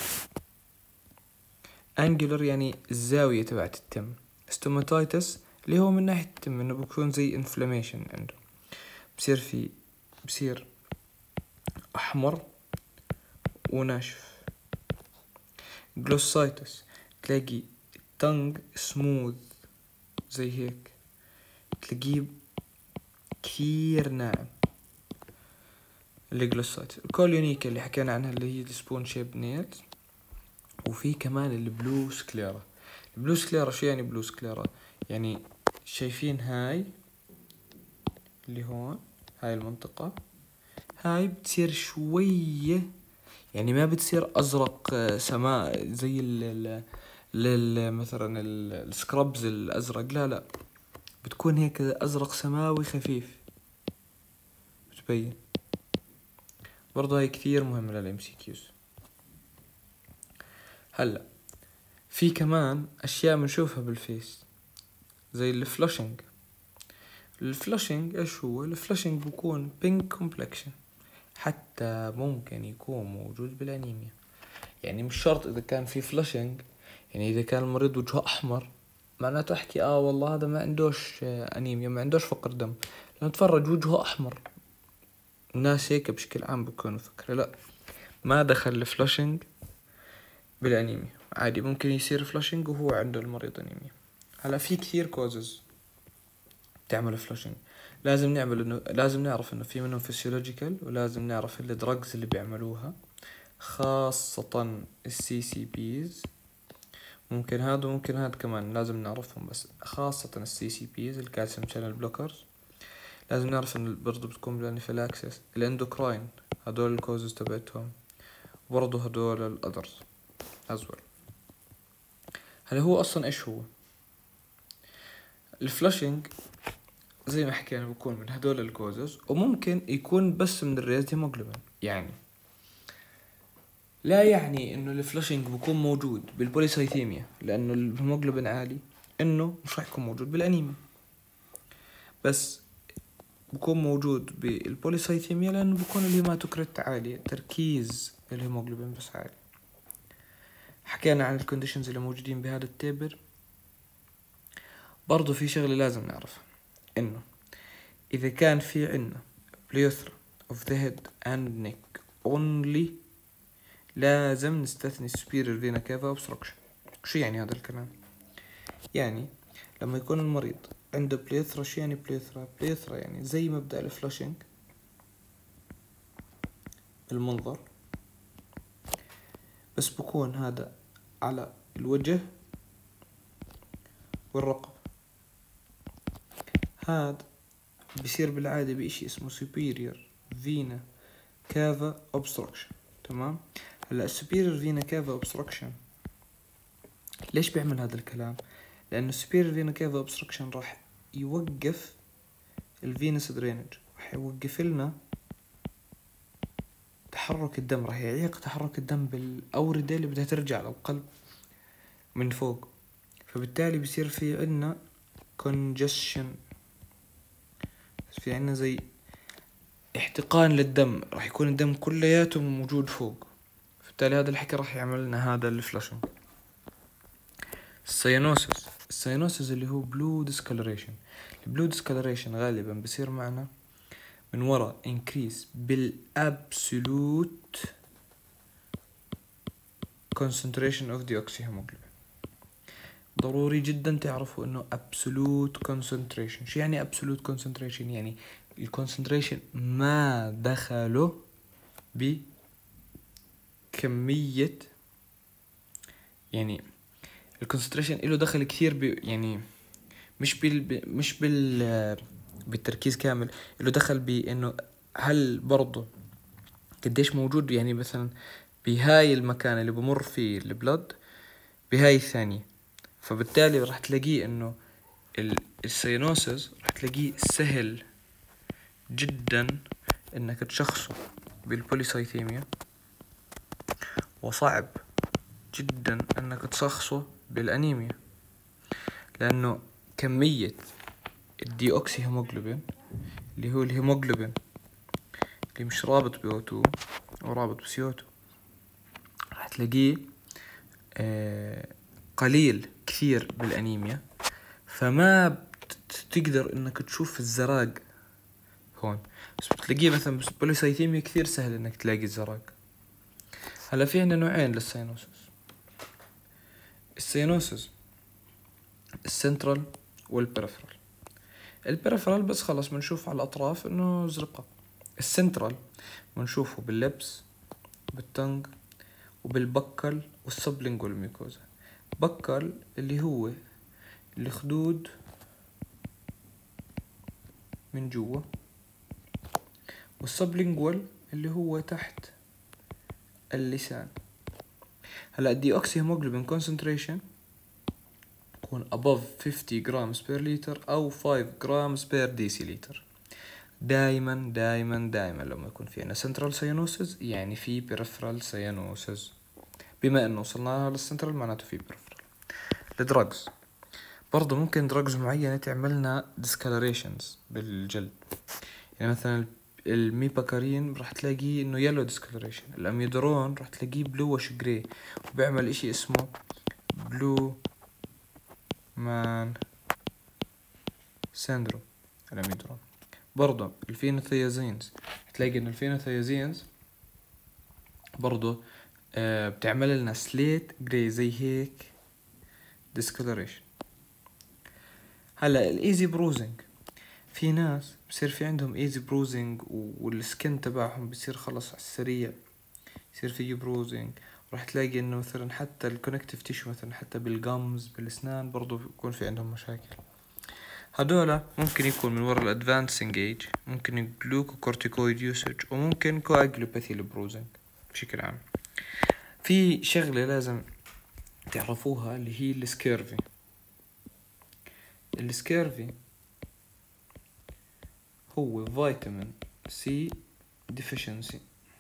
angular يعني الزاوية تبعت التم. stomatitis اللي هو من ناحية التم إنه بيكون زي inflammation عنده. بصير في بصير أحمر وناشف. جلوسايتس تلاقي التنج سموث زي هيك، تلاقيه كثير ناعم. الجلوسايتس. الكوليونيكا اللي حكينا عنها اللي هي السبون شيب نيت. وفي كمان البلو سكليرا. البلو سكليرا شو يعني بلو سكليرا؟ يعني شايفين هاي اللي هون هاي المنطقة، هاي بتصير شوية يعني ما بتصير أزرق سماء زي ال ال مثلا السكرابز الأزرق، لا لا بتكون هيك أزرق سماوي خفيف بتبين. برضه هاي كثير مهم للإم سي كيوز. هلا في كمان أشياء بنشوفها بالفيس زي الفلاشنج. الفلاشنج إيش هو؟ الفلاشنج بيكون بينك كومبلكشن، حتى ممكن يكون موجود بالأنيميا. يعني مش شرط إذا كان في فلاشنج، يعني إذا كان المريض وجهه أحمر معناته أحكي آه والله هذا ما عندوش أنيميا، ما عندوش فقر دم. لما تفرج وجهه أحمر، الناس هيك بشكل عام بكونوا فكرة لا، ما دخل الفلاشنج بالأنيميا. عادي ممكن يصير فلاشنج وهو عنده المريض أنيميا. هلا في كثير كوزز تعمل فلاشنج. لازم نعمل انه لازم نعرف انه في منهم فيسيولوجيكال، ولازم نعرف الدراجز اللي بيعملوها، خاصة السي سي بيز. ممكن هذا وممكن هذا كمان لازم نعرفهم، بس خاصة السي سي بيز الكالسيوم شانل بلوكرز. لازم نعرف ان برضو بتكون بالانفلاكسس الاندوكراين، هدول الكوزز تبعتهم، وبرضو هدول الأدرز أزول. هلا هو أصلا إيش هو الفلاشينج؟ زي ما حكينا بكون من هدول الكوزز، وممكن يكون بس من الريزد هيموجلوبين. يعني لا يعني انه الفلاشينج بكون موجود بالبوليسايثيميا لانه الهيموجلوبين عالي، انه مش راح يكون موجود بالانيميا، بس بكون موجود بالبوليسايثيميا لانه بكون الهيماتوكريت عالي، تركيز الهيموجلوبين بس عالي. حكينا عن الكونديشنز اللي موجودين بهذا التيبل. برضو في شغلة لازم نعرفها، انه اذا كان في عنا plethora of the head and neck only لازم نستثني superior vena cava obstruction. شو يعني هذا الكلام؟ يعني لما يكون المريض عنده plethora، شو يعني plethora؟ plethora يعني زي مبدأ الفلاشينج المنظر، بس بكون هذا على الوجه والرقبة. هذا بيصير بالعادة بإشي اسمه superior vena cava obstruction. تمام. هلا السوبيريور فينا كافا obstruction ليش بيعمل هذا الكلام؟ لأنه السوبيريور فينا كافا obstruction راح يوقف الفينس درينج، راح يوقف لنا تحرك الدم، راح يعيق تحرك الدم بالأوردة اللي بدها ترجع للقلب من فوق، فبالتالي بيصير في عنا congestion، في عنا زي احتقان للدم، راح يكون الدم كلياته موجود فوق، فبالتالي هذا الحكي راح يعمل لنا هذا الفلاشنج. السيانوسيس السيانوسيس اللي هو بلو ديسكولوريشن. البلو ديسكولوريشن غالبا بصير معنا من وراء increase بالابسولوت concentration of deoxyhemoglobin. ضروري جدا تعرفوا انه absolute concentration. شو يعني absolute concentration؟ يعني الكونسنتريشن ما دخله بكمية، يعني الكونسنتريشن له دخل كثير ب يعني مش بال مش بال بالتركيز كامل، له دخل بانه هل برضه قديش موجود، يعني مثلا بهاي المكان اللي بمر فيه البلد بهاي الثانية، فبالتالي راح تلاقيه انه السيانوسيس راح تلاقيه سهل جدا انك تشخصه بالبوليسايثيميا، وصعب جدا انك تشخصه بالانيميا، لانه كمية الدي اوكسي هيموجلوبين اللي هو الهيموجلوبين اللي مش رابط بي او تو او رابط بسي او تو راح تلاقيه آه قليل كثير بالانيميا، فما تقدر انك تشوف الزراق هون، بس بتلاقيه مثلا بالبوليسايثيميا كثير سهل انك تلاقي الزراق. هلا في عنا نوعين للسيانوسيس. السيانوسيس السنترال والبريفرال. البريفرال بس خلص بنشوف على الأطراف إنه زرقاء. السنترال بنشوفه باللبس بالتنج وبالبكل والسبلينجوال ميكوزا. بكل اللي هو الخدود من جوا، والسبلينجوال اللي هو تحت اللسان. هلا الدي اوكسي هيموجلوبين concentration يكون above fifty grams per liter أو five grams per deciliter. دايما دايما دايما لما يكون في عنا central cyanosis يعني في peripheral cyanosis. بما انه وصلنا للسنترال معناته في peripheral. الدراجز برضو ممكن دراجز معينة تعملنا discolorations بالجلد، يعني مثلا الميباكارين راح تلاقيه انه يلو ديسكولوريشن، الاميودرون راح تلاقيه بلوش جراي وبيعمل اشي اسمه بلو مان سيندروم. الاميودرون برضو الفينوثيازينز تلاقي ان الفينوثيازينز برضو آه بتعمل لنا سليت جراي زي هيك ديسكولوريشن. هلا الايزي بروزنج في ناس بصير في عندهم ايزي بروزنج والسكن تبعهم بصير خلص على السريع يصير فيه بروزنج. راح تلاقي انه مثلا حتى الكونكتيف تيشو مثلا حتى بالجامز بالاسنان برضو بيكون في عندهم مشاكل. هدول ممكن يكون من وراء الادفانسنج ايج، ممكن جلوكوكورتيكويد يوسج، وممكن كواجلوباثي البروزنج بشكل عام. في شغلة لازم تعرفوها اللي هي السكيرفي. السكيرفي هو فيتامين سي ديفيشنسي.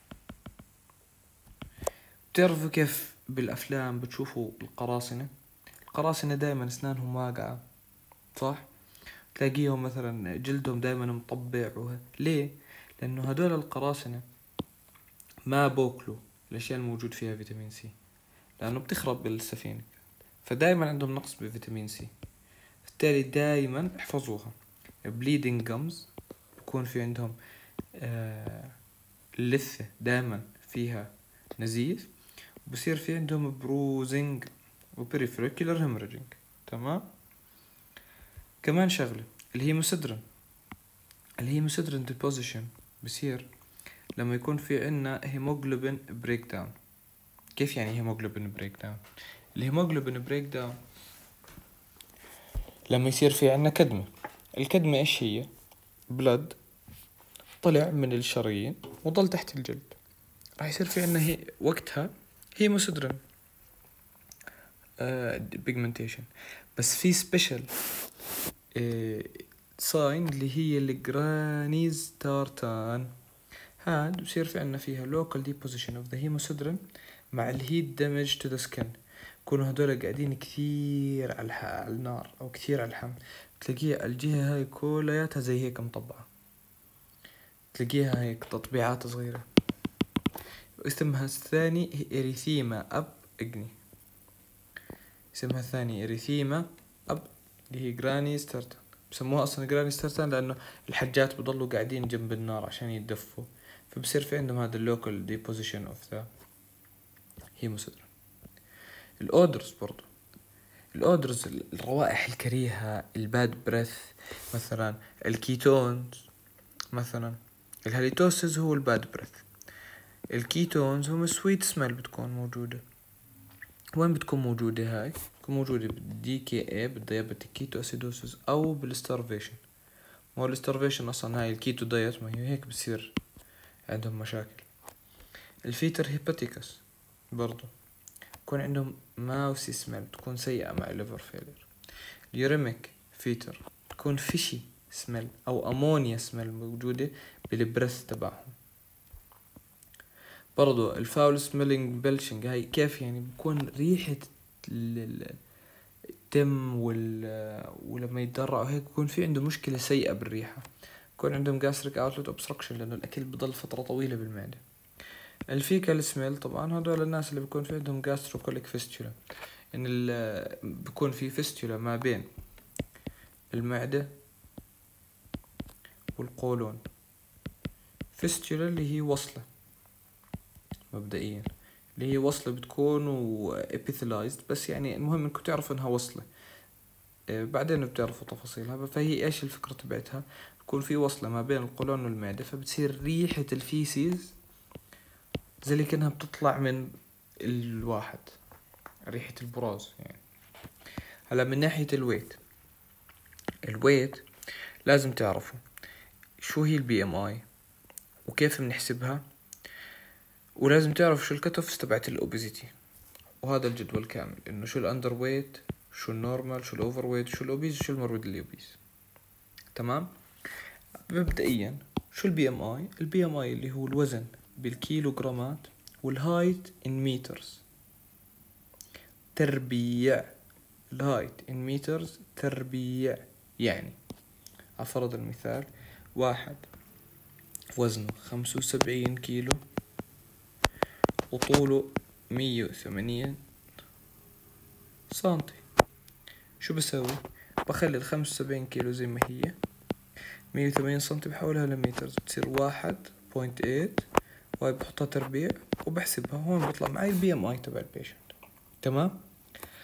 بتعرفوا كيف بالافلام بتشوفوا القراصنة؟ القراصنة دايما اسنانهم واقعة صح؟ تلاقيهم مثلا جلدهم دايما مطبع وه... ليه؟ لانه هدول القراصنة ما بوكلوا الاشياء الموجود فيها فيتامين سي، لانه بتخرب بالسفينة، فدايما عندهم نقص بفيتامين سي. بالتالي دايما احفظوها. bleeding gums بكون في عندهم آه اللثة دايما فيها نزيف، بصير في عندهم بروزنج وبريفريكولر هيموريجينج. تمام. كمان شغلة الهيموسيدرين. الهيموسيدرين ديبوزيشن بصير لما يكون في عنا هيموغلوبين بريك داون. كيف يعني هيموغلوبين بريك داون؟ الهيموغلوبين بريك داون لما يصير في عنا كدمة. الكدمة ايش هي؟ بلد طلع من الشرايين وضل تحت الجلد، راح يصير في عنا هي وقتها هيموسيدرين آه بيجمنتيشن. بس في سبيشال ساين اللي هي الجرانيز تارتان. هاد بصير في عنا فيها local deposition of the hemosiderin مع الهيت damage to the skin. يكونوا هدول قاعدين كثير على, الح... على النار أو كثير على الحم، تلاقيها الجهة هاي كلياتها زي هيك مطبعة، تلاقيها هيك تطبيعات صغيرة. اسمها الثاني إريثيما أب إجني. اسمها الثاني إريثيما أب اللي هي جرانيز تارتان. بسموها أصلا جرانيز تارتان لأنه الحجات بضلوا قاعدين جنب النار عشان يتدفوا، فبصير في عندهم هذا اللوكال ديبوزيشن اوف ذا هيموسيدرين. الاودرز برضو، الاودرز الروائح الكريهة، الباد بريث، مثلا الكيتونز، مثلا الهاليتوسز هو الباد بريث، الكيتونز هم السويت سميل بتكون موجودة. وين بتكون موجودة هاي؟ بتكون موجودة بالدي كي اي بالديابيتيك كيتو اسيدوسز او بالستارفيشن. ما هو الستارفيشن اصلا هاي الكيتو دايت ما هي هيك بصير عندهم مشاكل. الفيتر هيباتيكس برضو يكون عندهم ماوسي سميل تكون سيئة مع الليفر فيلير. اليوريميك فيتر تكون فيشي سميل او امونيا سميل موجودة بالبريث تبعهم. برضو الفاول سميلينج بلشنج هاي كيف يعني؟ بكون ريحة الدم وال... ولما يتدرعوا هيك بكون في عنده مشكلة سيئة بالريحة. يكون عندهم gastric outlet obstruction لأنه الأكل بضل فترة طويلة بالمعدة. الفيكال سميل طبعا هدول الناس اللي بيكون في عندهم جاستروكوليك فيستولا، ان ال بيكون في فيستولا ما بين المعدة والقولون. فيستولا اللي هي وصلة مبدئيا، اللي هي وصلة بتكون وابيثلايزد، بس يعني المهم انكم تعرفوا انها وصلة، بعدين بتعرفوا تفاصيلها. فهي ايش الفكرة تبعتها؟ بيكون في وصلة ما بين القولون والمعدة، فبتصير ريحة الفيسيز زي اللي كأنها بتطلع من الواحد، ريحة البراز يعني. هلا من ناحية الويت، الويت لازم تعرفوا شو هي البي ام اي وكيف بنحسبها، ولازم تعرفوا شو الكتوفس تبعت الاوبيزيتي، وهذا الجدول كامل انه شو الاندر ويت، شو النورمال، شو الاوفر ويت، شو الاوبيز، شو المرود الاوبيز. تمام. مبدئيا شو البي ام اي؟ البي ام اي اللي هو الوزن بالكيلوغرامات والهايت ان مترز تربيع. الهايت ان مترز تربيع، يعني على فرض المثال واحد وزنه خمسة وسبعين كيلو وطوله مية وثمانين سنتي، شو بسوي؟ بخلي الخمسة وسبعين كيلو زي ما هي، مية وثمانين سنتي بحولها لمترز بتصير واحد بوينت ايت، وهاي بحطها تربيع وبحسبها. هون بطلع معي البي ام اي تبع البيشنت. تمام.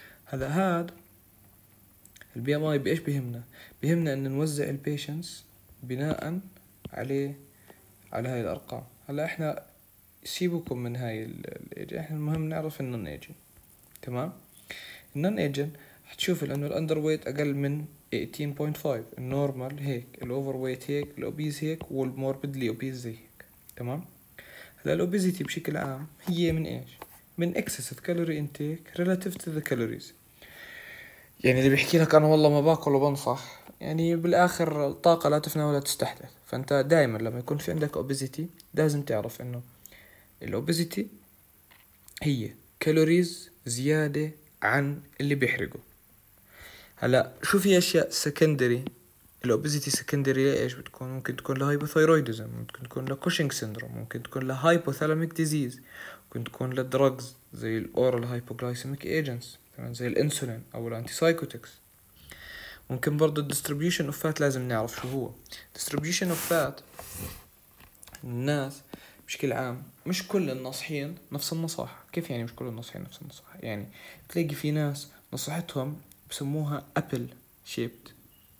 هلا هاد البي ام اي بايش بيهمنا؟ بيهمنا ان نوزع البيشنتس بناء عليه على هاي الأرقام. هلا إحنا سيبكم من هاي الإيجن، إحنا المهم نعرف النون إيجن. تمام. النون إيجن هتشوف لأنه الأندر ويت أقل من ثمانية فاصلة خمسة، النورمال هيك، الأوفر ويت هيك، الأوبيز هيك، والموربيدلي أوبيز زي هيك. تمام. هلا الأوبيزيتي بشكل عام هي من إيش؟ من excessive calorie intake relative to the calories. يعني اللي بيحكي لك أنا والله ما باكل وبنصح، يعني بالآخر الطاقة لا تفنى ولا تستحدث. فأنت دائما لما يكون في عندك obesity لازم تعرف إنه الأوبيزيتي هي كالوريز زيادة عن اللي بيحرقه. هلا شو في أشياء سكندري، الأوبيزيتي سكندري لإيش بتكون؟ ممكن تكون لهايبوثايرويدزم، ممكن تكون لكوشنج سيندروم، ممكن تكون لهايبوثالاميك ديزيز، ممكن تكون لدراجز زي الأورال هايبوغلايسيميك ايجنتس زي الانسولين أو الانتي سايكوتكس. ممكن برضو الديستريبيوشن اوف فات لازم نعرف شو هو. distribution اوف فات الناس بشكل عام مش كل الناصحين نفس النصاحة. كيف يعني مش كل الناصحين نفس النصاحة؟ يعني تلاقي في ناس نصيحتهم بسموها أبل شيبت،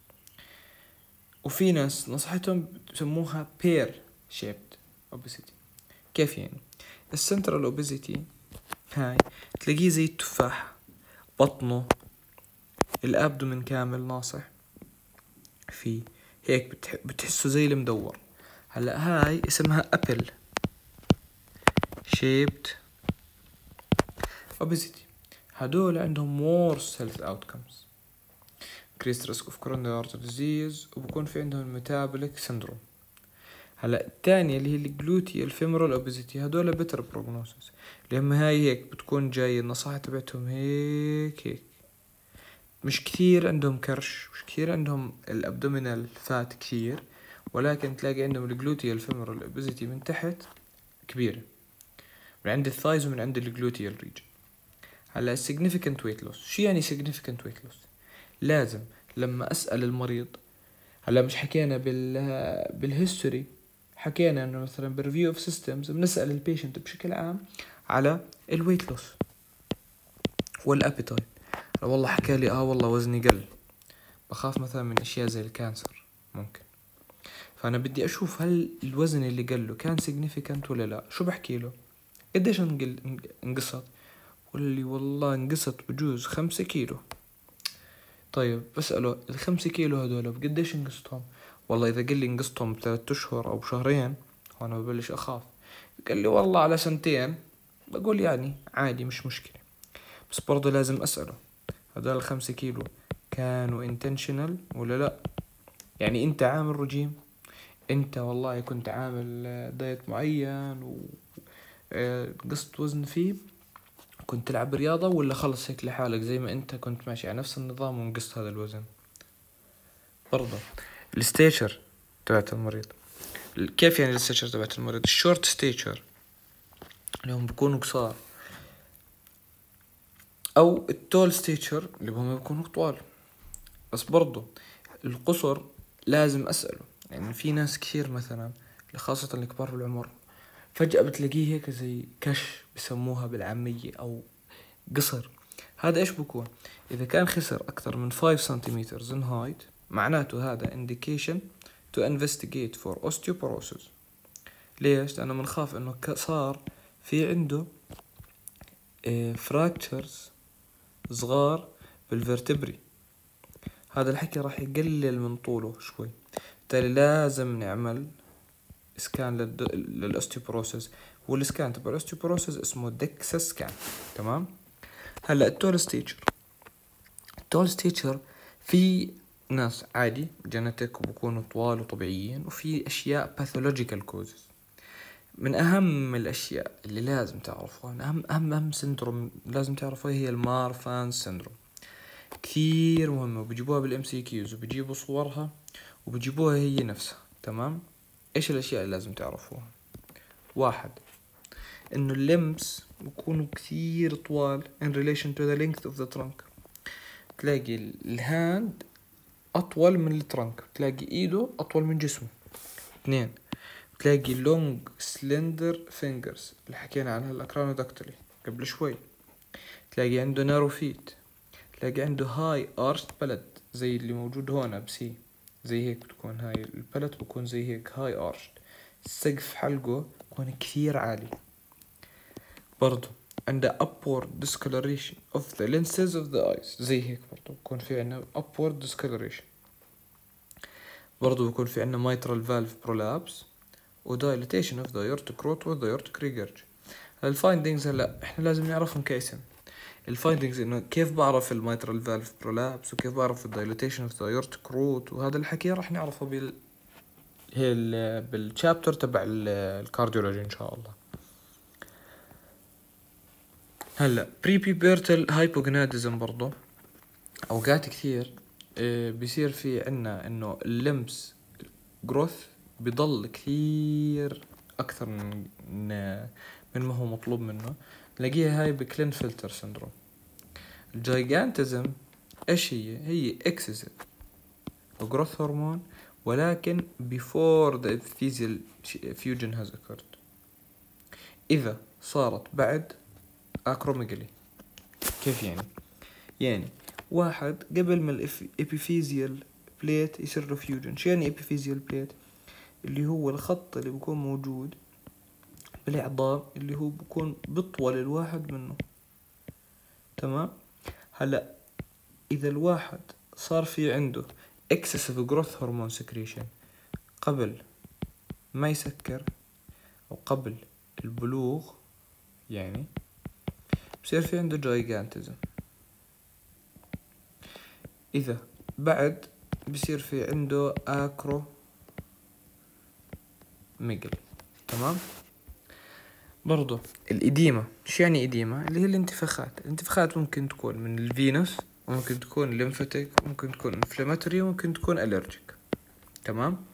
وفي ناس نصيحتهم بسموها بير شيبت اوبيسيتي. كيف يعني؟ السنترال اوبيسيتي هاي تلاقيه زي التفاح، بطنه الابدومن كامل ناصح فيه هيك، بتح... بتحسه زي المدور. هلا هاي اسمها أبل شيبت obesity. هدول عندهم worse health outcomes، increased risk of coronary artery disease، وبكون في عندهم metabolic syndrome. هلا الثانية اللي هي الجلوتيال femoral obesity هدول better prognosis، لما هاي هيك بتكون جاي النصائح تبعتهم هيك هيك، مش كثير عندهم كرش، مش كثير عندهم الابدومينال فات كثير، ولكن تلاقي عندهم الجلوتيال femoral obesity من تحت كبيرة، من عند الثايز ومن عند الجلوتيال ريجن. هلا significant weight loss، شو يعني significant weight loss؟ لازم لما أسأل المريض، هلا مش حكينا بال بالهيستوري، حكينا انه مثلا بالريفيو اوف سيستمز بنسأل البيشنت بشكل عام على الويت لوس والابيتايت. والله حكى لي اه والله وزني قل، بخاف مثلا من اشياء زي الكانسر ممكن، فانا بدي اشوف هل الوزن اللي قله كان significant ولا لا. شو بحكي له؟ قديش انقل انقصت؟ قول لي والله انقصت بجوز خمسة كيلو. طيب بسأله الخمسة كيلو هدول بقديش انقصتهم؟ والله إذا قال لي انقصتهم بثلاثة أشهر أو شهرين وأنا ببلش أخاف. قال لي والله على سنتين، بقول يعني عادي مش مشكلة، بس برضه لازم أسأله هدول الخمسة كيلو كانوا intentional ولا لا؟ يعني أنت عامل رجيم، أنت والله كنت عامل دايت معين وقصت وزن فيه، كنت تلعب رياضة، ولا خلص هيك لحالك زي ما أنت كنت ماشي على نفس النظام ونقصت هذا الوزن؟ برضه الستيتشر تبعت المريض. كيف يعني الستيتشر تبعت المريض؟ الشورت ستيتشر اللي هم بيكونوا قصار، او التول ستيتشر اللي هم بيكونوا طوال. بس برضو القصر لازم اسأله، يعني في ناس كثير مثلا خاصة الكبار بالعمر فجأة بتلاقيه هيك زي كش بسموها بالعامية او قصر. هذا ايش بكون؟ اذا كان خسر اكثر من خمسة سنتيمتر in height معناته هذا indication to investigate for osteoporosis. ليش؟ لأنه منخاف إنه صار في عنده فراكتشرز صغار بالفرتبري. هذا الحكي راح يقلل من طوله شوي، بالتالي لازم نعمل اسكان للأستيوبروسيس، والاسكان تبع الأستيوبروسيس اسمه ديكسا سكان. تمام. هلا التول ستيتشر، التول ستيتشر في ناس عادي جينيتك وبكونوا طوال وطبيعيين، وفي أشياء باثولوجيكال كوزز. من أهم الأشياء اللي لازم تعرفوها، أهم أهم أهم سندروم لازم تعرفوها هي المارفان سندروم. كثير مهمة، وبيجيبوها بالإم سي كيوز وبيجيبوا صورها وبيجيبوها هي نفسها. تمام. إيش الأشياء اللي لازم تعرفوها؟ واحد، إنه اللمس بيكونوا كثير طوال in relation to the length of the trunk. تلاقي الهاند أطول من الترنك، تلاقي إيده أطول من جسمه. اثنين، تلاقي لونج سلندر فينجرز اللي حكينا عنها الأكرانوداكتيلي قبل شوي. تلاقي عنده نارو فيت، تلاقي عنده هاي ارشت بلد زي اللي موجود هنا بسي. زي هيك بتكون هاي البالت، بكون زي هيك هاي ارش، السقف حلقه بكون كثير عالي. برضو عنده upward discoloration of the lenses of the eyes، زي هيك برضو بكون في عنا upward discoloration. برضو بكون في عنا mitral valve prolapse و dilatation of the aortic root و the aortic regurg. الفايندينجز هلا احنا لازم نعرفهم كاسم. الفايندينجز انه كيف بعرف الميترال فالف برولابس، وكيف بعرف الدايليتيشن اوف ذا ايورتيك روت، وهذا الحكي راح نعرفه بال هي بالشابتر تبع الكارديولوجي ان شاء الله. هلا بري بيبرتال هايبوجناديزم برضو اوقات كثير بيصير في عنا انه اللمس جروث بيضل كثير اكثر من من ما هو مطلوب منه. نلاقيها هاي بكلينفلتر سندروم. الجايجانتزم ايش هي؟ هي اكسسيف جروث هرمون ولكن before the epithelial fusion has occurred. اذا صارت بعد اكروميجالي. كيف يعني؟ يعني واحد قبل ما الابيفيزيال بليت يصير له فيوجن. شو يعني ابيفيزيال بليت؟ اللي هو الخط اللي بيكون موجود بالعظام اللي هو بيكون بطول الواحد منه. تمام. هلا اذا الواحد صار في عنده excessive growth hormone secretion قبل ما يسكر او قبل البلوغ، يعني بصير في عنده جايجانتزم. اذا بعد بصير في عنده اكرو ميجل. تمام. برضو الإديمة. شو يعني إديمة؟ اللي هي الانتفاخات. الانتفاخات ممكن تكون من الفينوس، وممكن تكون ليمفاتيك، وممكن تكون انفلاماتوري، وممكن تكون ألرجيك. تمام.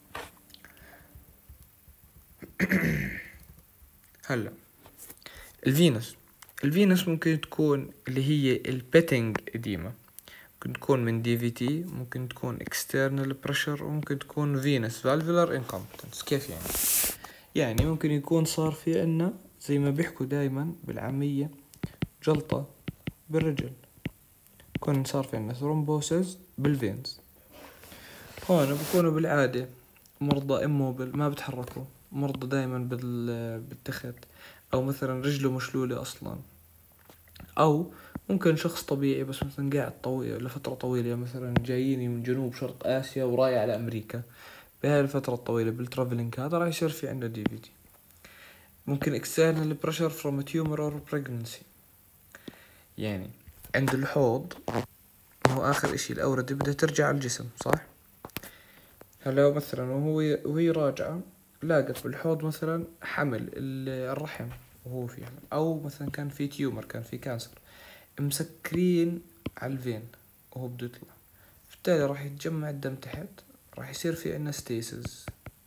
هلا الفينوس الفينوس ممكن تكون اللي هي البيتنج إديمة، ممكن تكون من دي في تي، ممكن تكون external pressure، وممكن تكون venous valvular incompetence. كيف يعني؟ يعني ممكن يكون صار في عنا زي ما بيحكوا دايما بالعامية جلطة بالرجل، يكون صار في عنا ثرومبوسيس بالفينز. هون بكونوا بالعادة مرضى immobil ما بتحركوا، مرضى دايما بالتخت، او مثلا رجله مشلولة اصلا، او ممكن شخص طبيعي بس مثلا قاعد طويل لفترة طويلة، مثلا جاييني من جنوب شرق اسيا ورايح على امريكا، بهاي الفترة الطويلة بالترافلينج هذا راح يصير في عنده دي في تي. ممكن external pressure from a tumor or pregnancy، يعني عند الحوض هو اخر اشي الاوردة بدها ترجع على الجسم، صح؟ هلا مثلا وهو وهي راجعة لاقت بالحوض مثلا حمل الرحم وهو في حمل، او مثلا كان في تيومر، كان في كانسر، مسكرين على الفين وهو بده يطلع، بالتالي راح يتجمع الدم تحت، راح يصير في عنا ستيسز.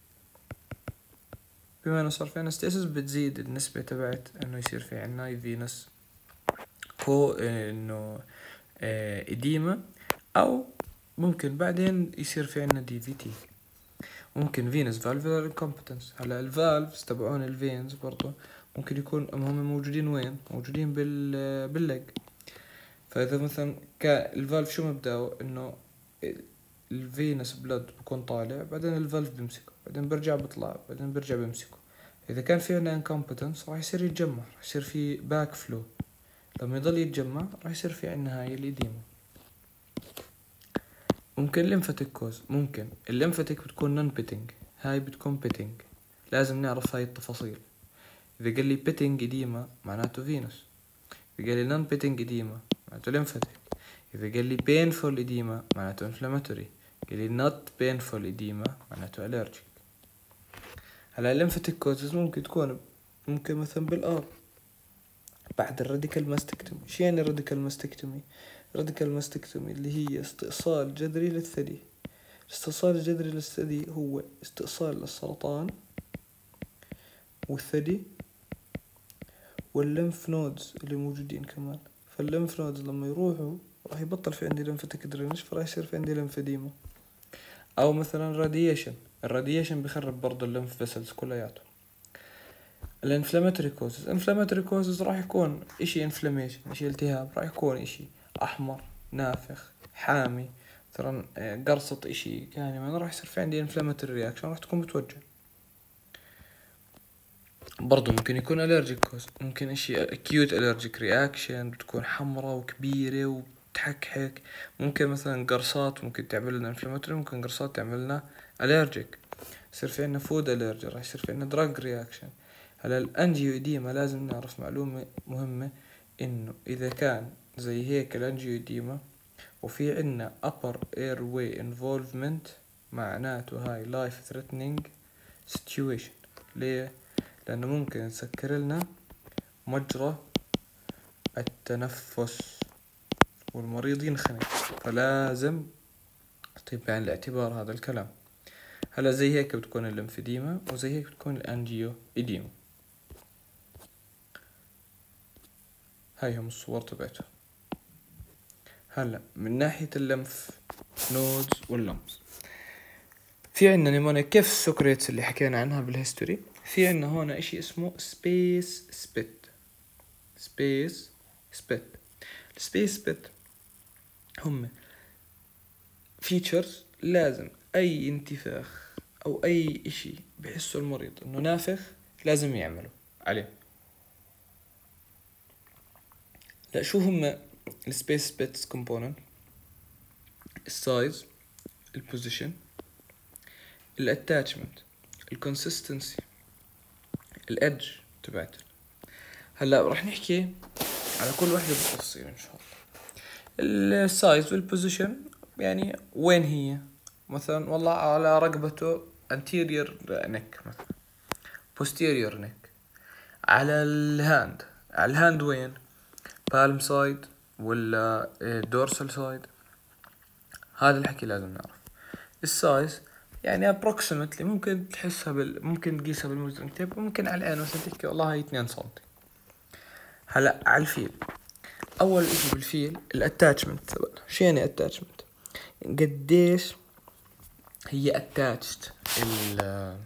بما انه صار في عنا ستيسز بتزيد النسبة تبعت انه يصير في عنا فينس كو انه اديمة، او ممكن بعدين يصير في عنا دي في تي. ممكن فينس فالفولار انكومبتنس. هلا الفالفز تبعون الفينز برضو ممكن يكون هم موجودين وين؟ موجودين بال باللج. فاذا مثلا الفالف شو مبدأه؟ انه الفينس بلد بكون طالع، بعدين الفالف بيمسكه، بعدين برجع بيطلع، بعدين برجع بيمسكه. اذا كان في عنا انكومبتنس راح يصير يتجمع، راح يصير في باك فلو، لما يضل يتجمع راح يصير في عنا هاي الإديمة. ممكن ليمفاتيك كوز. ممكن الليمفاتيك بتكون نون بيتنج، هاي بتكون بيتنج، لازم نعرف هاي التفاصيل. إذا قال لي بيتنج إديمة معناته فينوس، إذا قال لي نون بيتنج إديمة معناته ليمفاتيك، إذا قال لي painful إديمة معناته inflammatory، قال لي not painful إديمة معناته allergic. هلا الليمفاتيك كوزز ممكن تكون ممكن مثلا بالآر بعد الراديكال ماستكتومي. شو يعني الراديكال ماستكتومي؟ الراديكال ماستكتومي اللي هي استئصال جذري للثدي. الاستئصال الجذري للثدي هو استئصال للسرطان والثدي والليمف نودز اللي موجودين كمان. فالليمف نودز لما يروحوا راح يبطل في عندي ليمفاتيك درينج، فراح يصير في عندي ليمفاديما. او مثلا راديشن. الراديشن بيخرب برضو الليمف فيسلز كلياته. الانفلاماتوري كوزز. انفلاماتوري كوزز راح يكون اشي انفلاميشن، اشي التهاب، راح يكون اشي احمر نافخ حامي، مثلا قرصة اشي يعني ما راح يصير في عندي inflammatory reaction، راح تكون متوجع. برضو ممكن يكون allergic cause، ممكن اشي acute allergic reaction بتكون حمرة وكبيرة وتحكحك. ممكن مثلا قرصات ممكن تعمل لنا inflammatory، ممكن قرصات تعمل لنا allergic، يصير في عنا food allergy، راح يصير في عنا drug reaction. هلا الانجيوديما لازم نعرف معلومة مهمة، انه اذا كان زي هيك الانجيوديما وفي عنا upper airway involvement معناته هاي life threatening situation. ليه؟ لأنه ممكن يسكر لنا مجرى التنفس والمريض ينخنق، فلازم طيب بعين الاعتبار هذا الكلام. هلا زي هيك بتكون الليمفيديما، وزي هيك بتكون الانجيو إديما. هاي هم الصور تبعتها. هلا من ناحية اللمف نودز واللمس، في عنا نيمونيا كيف السكريتس اللي حكينا عنها بالهيستوري. في عنا هون اشي اسمه سبيس سبيت. سبيس سبيت السبيس سبيت هم فيتشرز لازم اي انتفاخ او اي اشي بحسه المريض انه نافخ لازم يعمله عليه. لا شو هم السبيس سبيتس كومبوننت؟ السايز، البوزيشن، الاتاتشمنت، الكونسيستنسي، الادج تبعت. هلا راح نحكي على كل واحدة بالتفصيل ان شاء الله. السايز والبوزيشن يعني وين هي، مثلا والله على رقبته anterior neck مثلا، posterior neck. على الهاند، على الهاند وين، palm side ولا dorsal side، هذا الحكي لازم نعرف. السايز يعني approximately ممكن تحسها بال... ممكن تقيسها بالميزرنج تيب، ممكن على العين مثلا تحكي والله هاي اثنين سنتي. هلا على الفيل، اول اشي بالفيل الاتاتشمنت تبعنا. شو يعني اتاتشمنت؟ قديش هي اتاتشت ال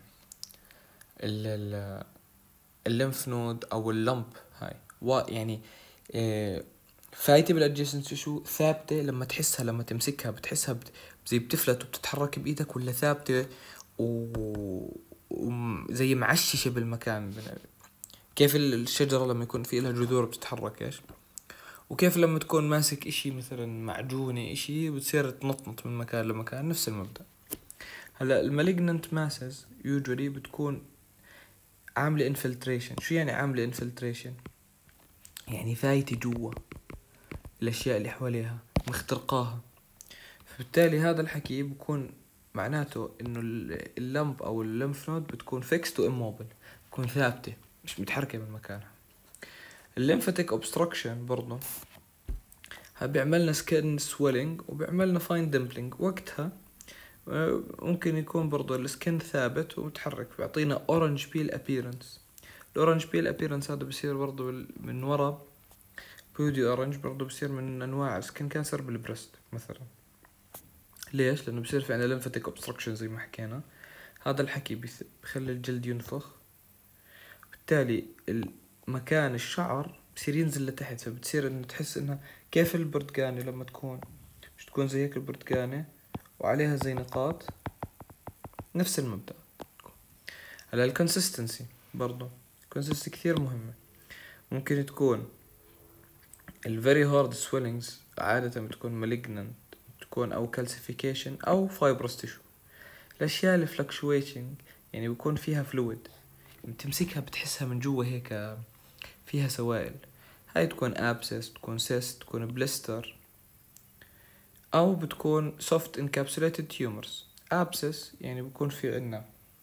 ال الليمف نود او اللمب هاي و يعني إيه فايتة بالادجيسنس شو ثابتة لما تحسها، لما تمسكها بتحسها بت... زي بتفلت وبتتحرك بايدك، ولا ثابتة و... وزي معششة بالمكان. كيف الشجرة لما يكون في لها جذور بتتحرك ايش، وكيف لما تكون ماسك اشي مثلا معجونة اشي بتصير تنطنط من مكان لمكان، نفس المبدأ. هلا المالجننت ماسز يوجولي بتكون عاملة انفلتريشن. شو يعني عاملة انفلتريشن؟ يعني فايتة جوا الاشياء اللي حواليها، مخترقاها. فبالتالي هذا الحكي بكون معناته انه اللمب او الليمف نود بتكون فيكست واموبل، بتكون ثابتة مش متحركة من مكانها. الليمفاتيك اوبستراكشن برضو بيعملنا سكين سويلينج وبيعملنا فاين ديمبلينج. وقتها ممكن يكون برضو السكين ثابت ومتحرك، بيعطينا اورنج بيل ابيرنس. الاورنج بيل ابيرنس هذا بصير برضو من ورا بودي اورنج، برضو بصير من انواع السكين كانسر بالبريست مثلا. ليش؟ لانه بصير في عندنا ليمفاتيك اوبستراكشن زي ما حكينا. هذا الحكي بخلي الجلد ينفخ، بالتالي مكان الشعر بصير ينزل لتحت، فبتصير انه تحس انها كيف البرتقانة لما تكون مش تكون زي هيك البرتقانة وعليها زي نقاط، نفس المبدأ. على الكونسيستنسي برضو، الكونسيستنسي كثير مهمة. ممكن تكون الفيري هارد سويلينجز عادة بتكون malignant، تكون او calcification او fibrous tissue. الاشياء اللي fluctuating يعني بيكون فيها فلويد، تمسكها بتحسها من جوا هيك فيها سوائل، هاي تكون abscess، تكون cyst، تكون blister، او بتكون soft encapsulated tumors. abscess يعني بيكون في عنا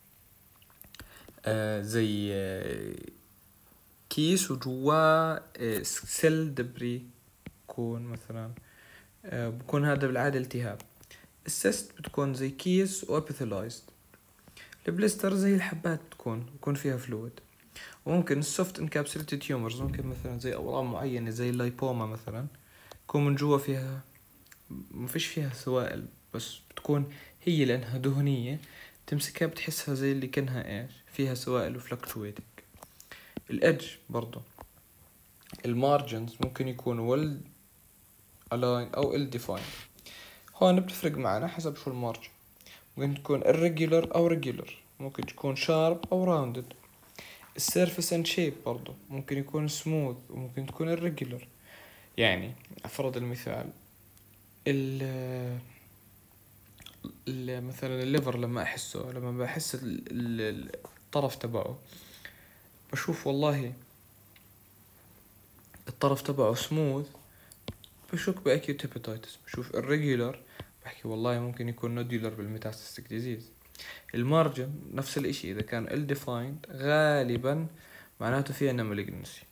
آه زي آه كيس وجواه آه سيل دبري، بكون مثلا آه بكون هذا بالعادة التهاب. السيست بتكون زي كيس وابيثيلايزد. البليستر زي الحبات بتكون بكون فيها فلويد. وممكن السوفت انكابسوليتد تيومرز ممكن مثلا زي اورام معينة زي اللايبوما مثلا، تكون من جوا فيها ما فيش فيها سوائل، بس بتكون هي لانها دهنية تمسكها بتحسها زي اللي كانها ايش فيها سوائل وفلكتويتنج. الادج برضو، المارجنز ممكن يكونوا well aligned او ill defined. هون بتفرق معنا حسب شو المارجن. ممكن تكون irregular أو regular، ممكن تكون sharp أو rounded. السيرفس اند شيب برضو ممكن يكون سموث وممكن تكون irregular. يعني أفرض المثال ال ال- مثلا الليفر لما أحسه، لما بحس ال- ال- الطرف تبعه بشوف والله الطرف تبعه سموث، بشك بأكيوت هيباتيتس. بشوف irregular بحكي والله ممكن يكون نوديولر بالميتاستاسيك ديزيز. المارجن نفس الاشي، إذا كان ill defined غالبا معناته في عنا malignancy.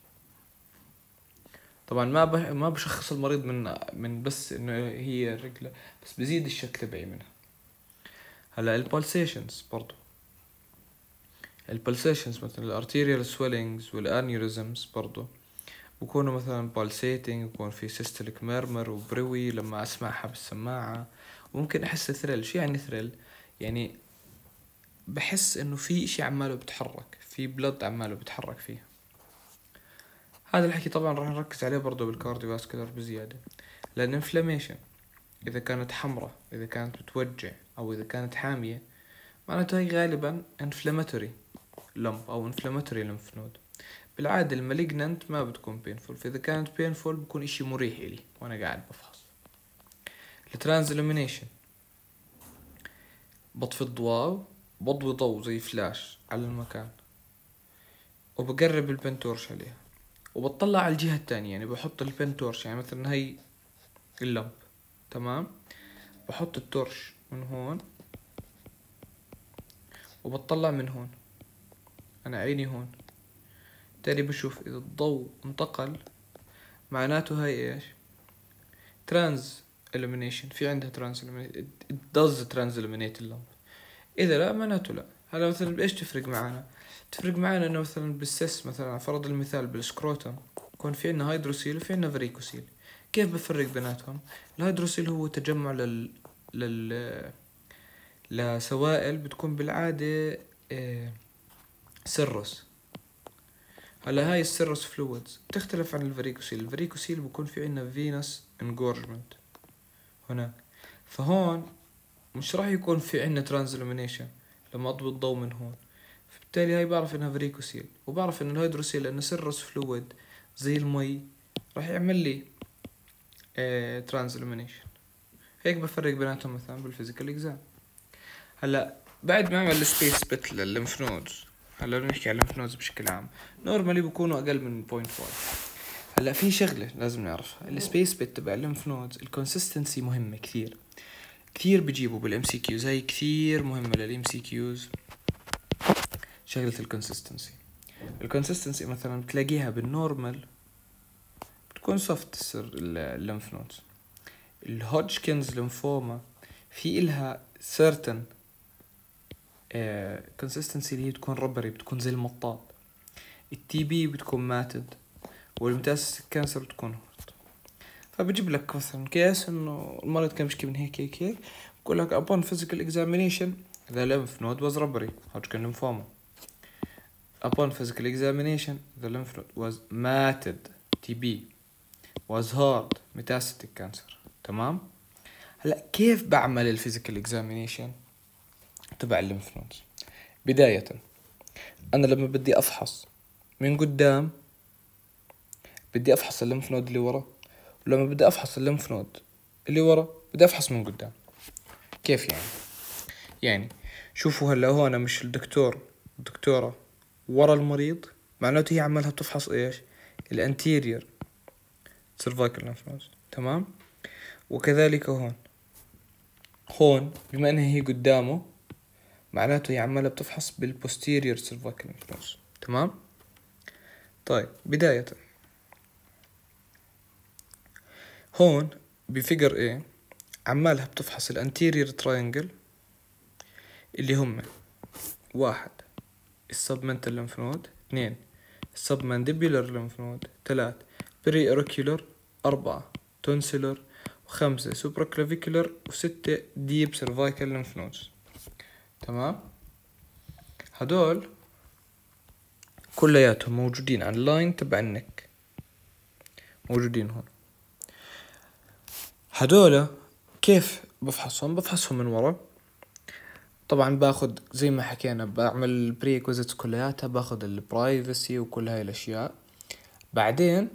طبعا ما بح ما بشخص المريض من من بس انه هي رجله، بس بزيد الشك تبعي منها. هلا البالسيشنز برضو، البالسيشنز مثلا الارتيريال سويلينجز والانيوريزمز برضو بكونوا مثلا بالسيتنج، بكون في سيستوليك ميرمر وبروي لما اسمعها بالسماعة. وممكن احس ثريل. شو يعني ثريل؟ يعني بحس انه في اشي عماله بتحرك، في بلد عماله بتحرك فيه. هذا الحكي طبعا راح نركز عليه برضو بالكارديوفاسكولار بزيادة، لأن انفلاميشن إذا كانت حمراء، إذا كانت بتوجع، أو إذا كانت حامية، معناته هي غالبا inflammatory lump أو inflammatory lymph node. بالعادة المالجنانت ما بتكون painful، فإذا كانت painful بكون إشي مريح إلي وأنا قاعد بفحص. الترانز illumination بطفي الضوء، بضوي ضوء زي فلاش على المكان وبقرب البنتورش عليها وبطلع على الجهة التانية. يعني بحط البنتورش، يعني مثلا هي اللمب تمام، بحط التورش من هون وبطلع من هون، انا عيني هون. تاني بشوف اذا الضوء انتقل معناته هاي ايش؟ ترانز illumination، في عندها ترانز illuminate، it does trans illuminate اللمب. اذا لا معناته لا. هلا مثلا بايش تفرق معنا؟ تفرق معنا انه مثلا بالسس، مثلا على فرض المثال بالسكروتم يكون في عنا هيدروسيل وفي عنا فريكوسيل. كيف بفرق بيناتهم؟ الهيدروسيل هو تجمع لل لل لسوائل بتكون بالعادة إيه... سيروس. هلا هاي السيروس فلويدز تختلف عن الفريكوسيل. الفريكوسيل بكون في عنا فينس انجورجمنت هناك، فهون مش راح يكون في عنا ترانزلومينيشن لما اضوي الضوء من هون، فبالتالي هاي بعرف انها فريكوسيل، وبعرف ان الهيدروسيل لانه سيروس فلويد زي المي راح يعمل لي إيه... ترانزلومينيشن. هيك بفرق بيناتهم مثلا بالفيزيكال اكزام. هلا بعد ما اعمل السبيس بت للليمف نودز، هلا نحكي على الليمف نودز بشكل عام، نورمالي بكونوا اقل من صفر فاصلة خمسة. هلا في شغله لازم نعرفها، السبيس بت تبع الليمف نودز الكونسستنسي مهمه كثير كثير، بجيبوا بالام سي كيوز، هاي كثير مهمه للام سي كيوز. شغله الكونسستنسي، الكونسستنسي مثلا بتلاقيها بالنورمال بتكون سوفت السر الليمف نودز. الهودجكنز ليمفوما في إلها certain كونسستنسي اللي هي بتكون ربري، بتكون زي المطاط. التي بي بتكون ماتد، والميتاستاسيك كانسر بتكون هورت. فبجيب لك مثلا كيس انه المريض كان بيشكي من هيك هيك هيك، بقول لك upon physical examination the lymph node was rubbery Hodgkin lymphoma. upon physical examination the lymph node was matted تي بي was hard metastatic cancer. تمام. هلا كيف بعمل الفيزيكال اكزامينيشن تبع الليمف نودز؟ بداية انا لما بدي افحص من قدام بدي افحص الليمف نود اللي ورا، ولما بدي افحص الليمف نود اللي ورا بدي افحص من قدام. كيف يعني؟ يعني شوفوا هلا هون مش الدكتور الدكتورة ورا المريض، معناته هي عمالها بتفحص ايش؟ الانتيريور سيرفايكال ليمف نود. تمام. وكذلك هون هون بما انها هي قدامه معناته هي عمالة بتفحص بالبوستيريور سيرفايكال ليمف نود. تمام. طيب بداية هون بفيجر ايه عمالها بتفحص الانتيريور تراينجل اللي هم واحد السبمنتال ليمف نود، اثنين السبمانديبولار ليمف نود، ثلاث بري اوركيولر، أربعة تونسيلر، وخمسة سوبرا كلافيكولر، وستة ديب سيرفايكال ليمف نودز. تمام. هدول كلياتهم موجودين على اللاين تبع النك، موجودين هون. هدول كيف بفحصهم بفحصهم من ورا. طبعا باخد زي ما حكينا، بعمل البريكوزيتس كلياتها، باخد البرايفسي وكل هاي الاشياء. بعدين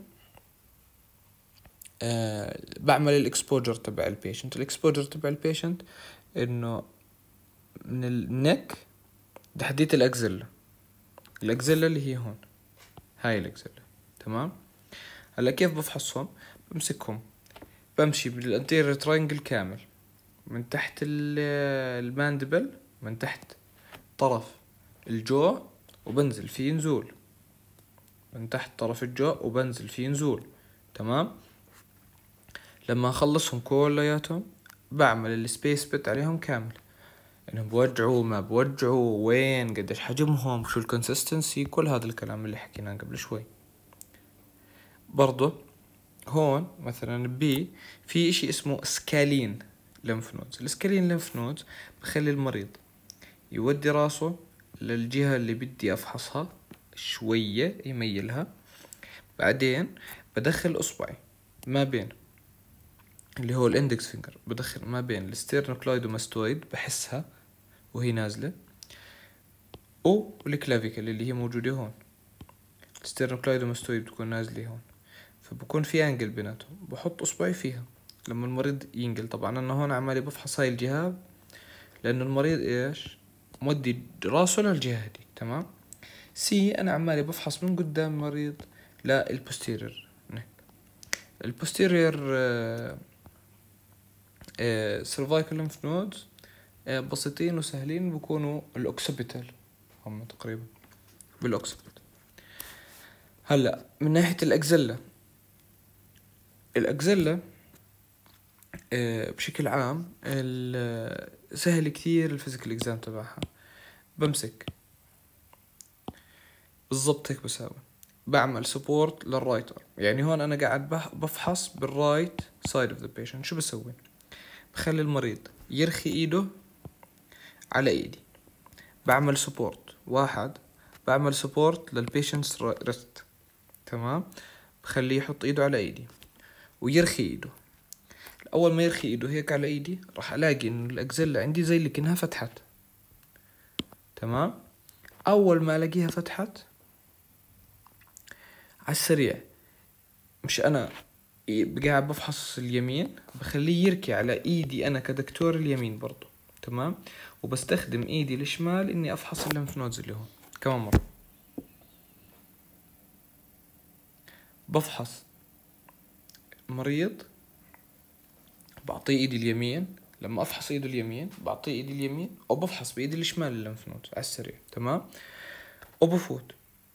أه بعمل الاكسبوجر تبع البيشنت. الاكسبوجر تبع البيشنت انه من النك تحديد الاكزيلا، الاكزيلا اللي هي هون، هاي الاكزيلا. تمام. هلا كيف بفحصهم؟ بمسكهم، بمشي بالانتيريور تراينجل كامل من تحت الماندبل، من تحت طرف الجو، وبنزل فيه نزول من تحت طرف الجو وبنزل فيه نزول. تمام. لما اخلصهم كلياتهم بعمل السبيس بت عليهم كامل، انهم بوجعوا ما بوجعوا، وين قديش حجمهم، شو الكونسستنسي، كل هذا الكلام اللي حكيناه قبل شوي. برضو هون مثلا بي في اشي اسمه سكالين ليمف نودز. السكالين ليمف نودز بخلي المريض يودي راسه للجهة اللي بدي افحصها شوية، يميلها. بعدين بدخل اصبعي ما بين اللي هو الاندكس فينجر، بدخل ما بين الستيرنوكلايدوماستويد بحسها وهي نازلة، والكلافيكل اللي هي موجودة هون. الستيرنوكلايدوماستويد بتكون نازلة هون، فبكون في انجل بيناتهم، بحط اصبعي فيها لما المريض ينقل. طبعا انا هون عمالي بفحص هاي الجهة لانه المريض ايش مودي راسه للجهة هدي. تمام. سي انا عمالي بفحص من قدام المريض لا البوستيرير. البوستيرير سيرفايكال ليمف نودز بسيطين وسهلين، بيكونوا الاوكسبيتال هم تقريبا بالاوكسبيتال. هلا من ناحية الاكزيلا، الاكزيلا بشكل عام سهل كتير الفيزيكال اكزام تبعها. بمسك بالضبط هيك بساوي، بعمل سبورت للرايتر. يعني هون انا قاعد بفحص بالرايت سايد اوف ذا بيشنت. شو بسوي؟ بخلي المريض يرخي ايده على ايدي، بعمل سبورت واحد، بعمل سبورت للبيشنتس ريست. تمام. بخليه يحط ايده على ايدي ويرخي ايده. اول ما يرخي ايده هيك على ايدي راح الاقي انه الاكزيلا عندي زي اللي كأنها فتحت. تمام. اول ما الاقيها فتحت على السريع، مش انا قاعد بفحص اليمين، بخليه يركي على ايدي انا كدكتور اليمين برضو. تمام. وبستخدم ايدي الشمال اني افحص الليمف نودز اللي هون. كمان مرة بفحص مريض، بعطيه ايدي اليمين. لما افحص ايده اليمين بعطيه ايدي اليمين، او بفحص بايدي الشمال الليمف نودز على السريع. تمام. وبفوت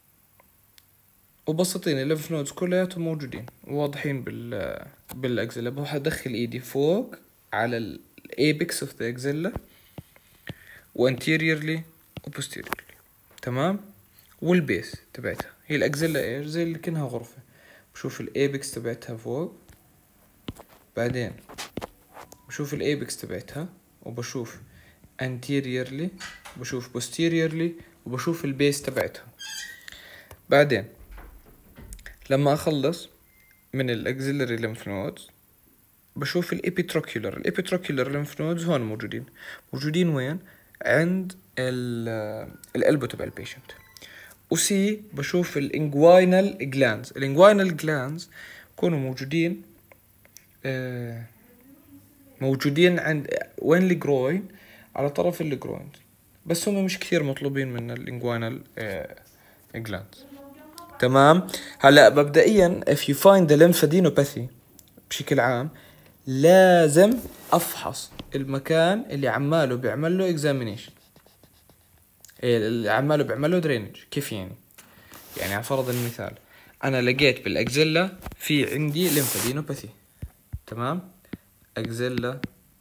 وبسطين الليمف نودز كلياتهم موجودين واضحين بال بالاكزيلا. بروح ادخل ايدي فوق على الايبكس اوف ذا اكزيلا، وانتيريورلي وبوستيريورلي. تمام. والبيس تبعتها هي الاكزيلا ايش زي اللي كأنها غرفة. بشوف الايبكس تبعتها فوق، بعدين بشوف الايبكس تبعتها، وبشوف anteriorly، بشوف posteriorly، وبشوف البيس تبعتها. بعدين لما اخلص من الاكزيلري lymph nodes بشوف الابيتروكيولر. الابيتروكيولر lymph nodes هون موجودين. موجودين وين؟ عند القلب تبع البيشنت. وسي بشوف الانجوينال جلانز. الانجوينال جلانز كونوا موجودين آه موجودين عند وين الجروين، على طرف الجروين، بس هم مش كثير مطلوبين من الانجوينال جلانز. تمام. هلا مبدئيا if you find the lymphadenopathy بشكل عام لازم افحص المكان اللي عماله بيعمل له examination، اللي عماله بيعمل له drainage. كيف يعني؟ يعني على فرض المثال انا لقيت بالاكزيلا في عندي lymphadenopathy. تمام. اكزيلا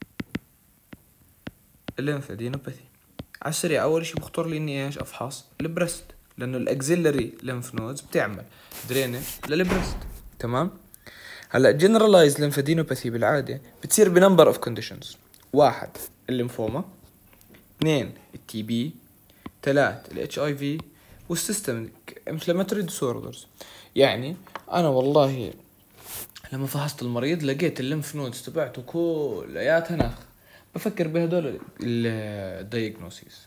lymphadenopathy على السريع اول شيء بخطر لي اني ايش افحص البريست، لانه الاكزيلري lymph nodes بتعمل درينج للبريست. تمام. هلا generalized lymphadenopathy بالعاده بتصير بنمبر اوف كونديشنز: واحد الليمفوما، اثنين التي بي، ثلاث الاتش اي في، والسيستميك انفلاماتوري ديسوردرز. يعني انا والله لما فحصت المريض لقيت الليمف نودز تبعته كلياتها ناخ، بفكر بهدول الدايجنوسيس.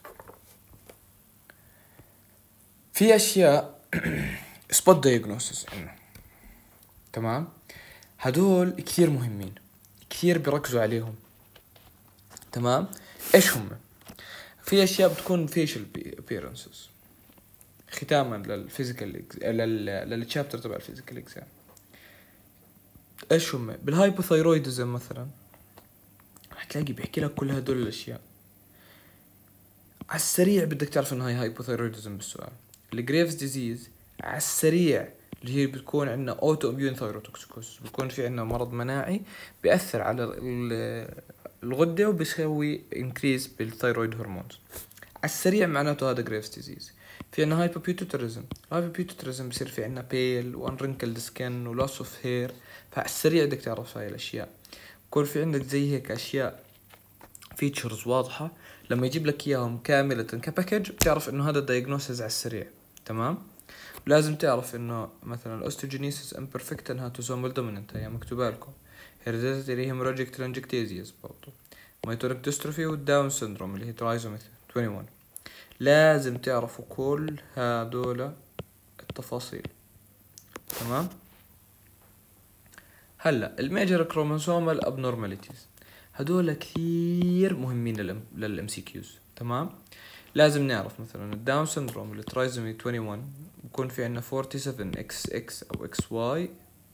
في اشياء سبوت دايجنوسيس انه تمام، هدول كثير مهمين، كثير بيركزوا عليهم. تمام، ايش هم؟ في اشياء بتكون فيشل appearances ختاما للفيزيكال للتشابتر تبع الفيزيكال اكزام. ايش هم؟ بالهايبوثايرويدزم مثلا هتلاقي بيحكي لك كل هدول الاشياء على السريع. بدك تعرف انه هاي هايبوثايرويدزم بالسؤال. الجريفز ديزيز على السريع اللي هي بتكون عندنا اوتو اميون ثايروتوكسيكوس، بيكون في عندنا مرض مناعي بيأثر على الغدة وبيسوي انكريز بالثايرويد هرمونز. على السريع معناته هذا جريفز ديزيز. في عندنا هايبوبيوتيتريزم. الهايبوبيوتيتريزم بصير في عندنا بيل وان رينكلد سكين ولوس اوف هير. فعلى السريع بدك تعرف هاي الاشياء. بكون في عندك زي هيك اشياء فيتشرز واضحة، لما يجيب لك اياهم كاملة كباكج بتعرف انه هذا الدايجنوسيس على السريع. تمام، لازم تعرف انه مثلا الاوستوجينيسيس امبرفكت انها توزومال دوميننت، هي مكتوبة لكم. هيريديتري هيموراجيك ترانجكتيزيز برضو. مايتوريك ديستروفي والداون سيندروم اللي هي ترايزومي واحد وعشرين. لازم تعرفوا كل هذول التفاصيل. تمام، هلا الميجر كروموسومال ابنورماليتيز هدول كثير مهمين للام سي كيوز. تمام، لازم نعرف مثلا الداون سندروم الترايزومي واحد وعشرين بكون في عندنا سبعة وأربعين اكس اكس او اكس واي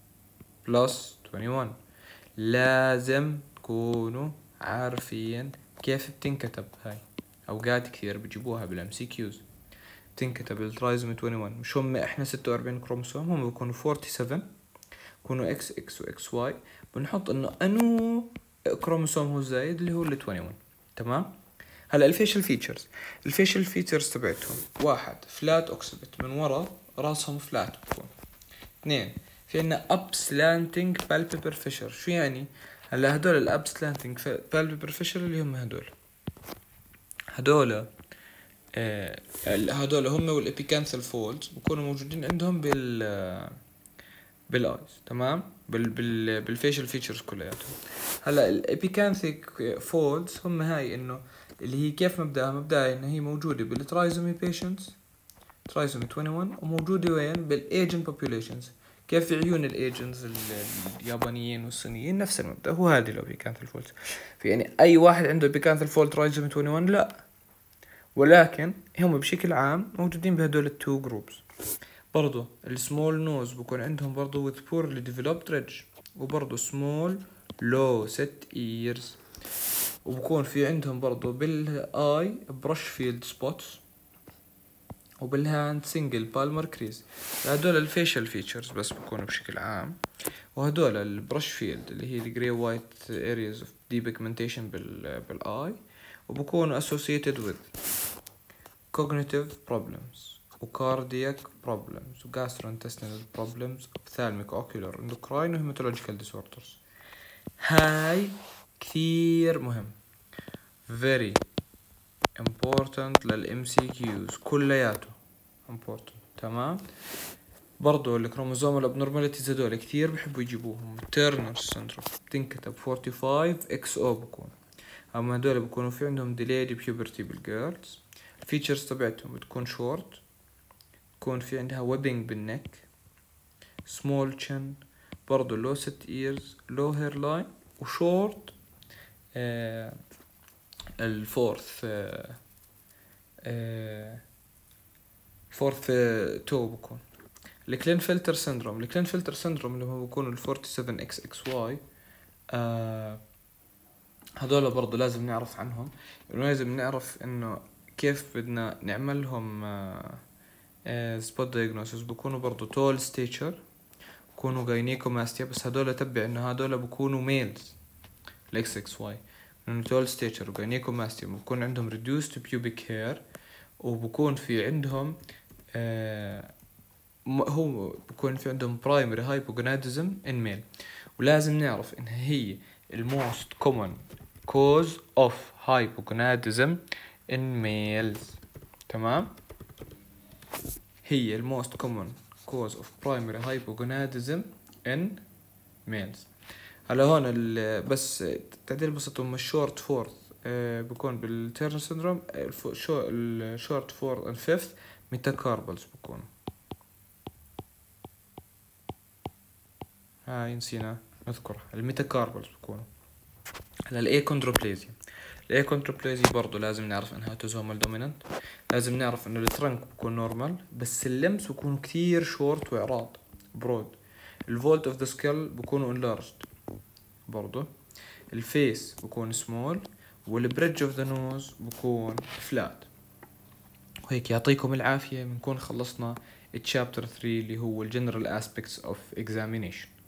بلس واحد وعشرين. لازم تكونوا عارفين كيف بتنكتب هاي. اوقات كثير بيجيبوها بالام سي كيوز تنكتب الترايزومي واحد وعشرين مش هم احنا ستة وأربعين كروموسوم، هم بيكونوا سبعة وأربعين بيكونوا اكس اكس واكس واي. بنحط انه انو كروموسوم هو زايد اللي هو ال واحد وعشرين. تمام، هلا الفيشل فيتشرز الفيشل فيتشرز تبعتهم: واحد فلات اوكسبت من ورا راسهم فلات بكون. اثنين في عنا اب سلانتنج بالبيبر فيشر. شو يعني؟ هلا هدول الاب سلانتنج بالبيبر فيشر اللي هم هدول هدول آه هدول هم والابيكانثال فولدز بكونوا موجودين عندهم بال بالايز. تمام، بال بال بالفيشل فيتشرز كلياتهم. هلا الابيكانثيك فولدز هم هاي انه اللي هي كيف مبدأها مبدأها انه هي موجودة بالترايزومي بيشنتس ترايزومي واحد وعشرين وموجودة وين بالايجن بوبوليشنز. كيف في عيون الايجنز اليابانيين والصينيين نفس المبدأ هو هذه الابيكانثال فولدز. في يعني اي واحد عنده ابيكانثال فولد ترايزومي واحد وعشرين لا، ولكن هم بشكل عام موجودين بهدول التو جروبس. برضو السمول نوز بكون عندهم برضو with poorly developed ridge، وبرضو small low set ears، وبكون في عندهم برضو بالاي brush field spots، وبالهاند single palmar crease. هدول الفيشل فيتشرز بس بكونوا بشكل عام. وهدول البرش فيلد اللي هي الجري وايت areas of depigmentation بال بالاي، وبكونوا associated with cognitive problems وكاردياك problems وgastrointestinal problems ophthalmic ocular endocrine وhematological disorders. هاي كثير مهم very important للام سي كيوز كلياته important. تمام، برضو الكروموزوم الابنورماليتيز هدول كثير بحبوا يجيبوهم. تيرنر سندروم بتنكتب خمسة وأربعين اكس او بكون. اما هدول بكونوا في عندهم delayed puberty بالجيرلز. الفيتشرز تبعتهم بتكون شورت، بكون في عندها ويبنج بالنك، سمول تشن، برضو لو ست ايرز، لو هير لاين، وشورت آه الفورث آه آه فورث آه تو بكون. الكلين فلتر سندروم الكلين فلتر سندروم اللي هو بكونوا ال سبعة وأربعين اكس اكس واي. آه هذول برضو لازم نعرف عنهم، انه لازم نعرف انه كيف بدنا نعملهم آه سبوت دايجنوسيس. بكونوا برضو تول ستيتشر، بكونوا جاينيكوماستيا، بس هدول تبع انه هدول بكونوا ميلز الاكس اكس واي. انه تول ستيتشر وجاينيكوماستيا بكون عندهم reduced pubic hair، وبكون في عندهم آه هو بكون في عندهم primary hypogonadism in male. ولازم نعرف ان هي الموست common cause of hypogonadism in males. تمام، هي الموست common cause of primary hypogonadism in males. هلا هون بس تعديل بسيط، هم الشورت فورث آه بكون بالتيرنر سيندروم الشورت فورث اند فيفث ميتاكاربلز بكونوا. هاي نسينا نذكرها، الميتاكاربلز بكونوا. هلا الايكوندروبليزيا، الايكوندروبليزيا برضو لازم نعرف انها اوتوزومال دومينانت. لازم نعرف انه الترنك بكون نورمال بس اللمس بكونوا كتير شورت وعراض برود. الفولت اوف ذا سكيل بكونوا انلارجد برضو. الفيس بكون سمول، والبريدج اوف ذا نوز بكون فلات. وهيك يعطيكم العافية، بنكون خلصنا الشابتر ثري اللي هو الجنرال aspects of examination.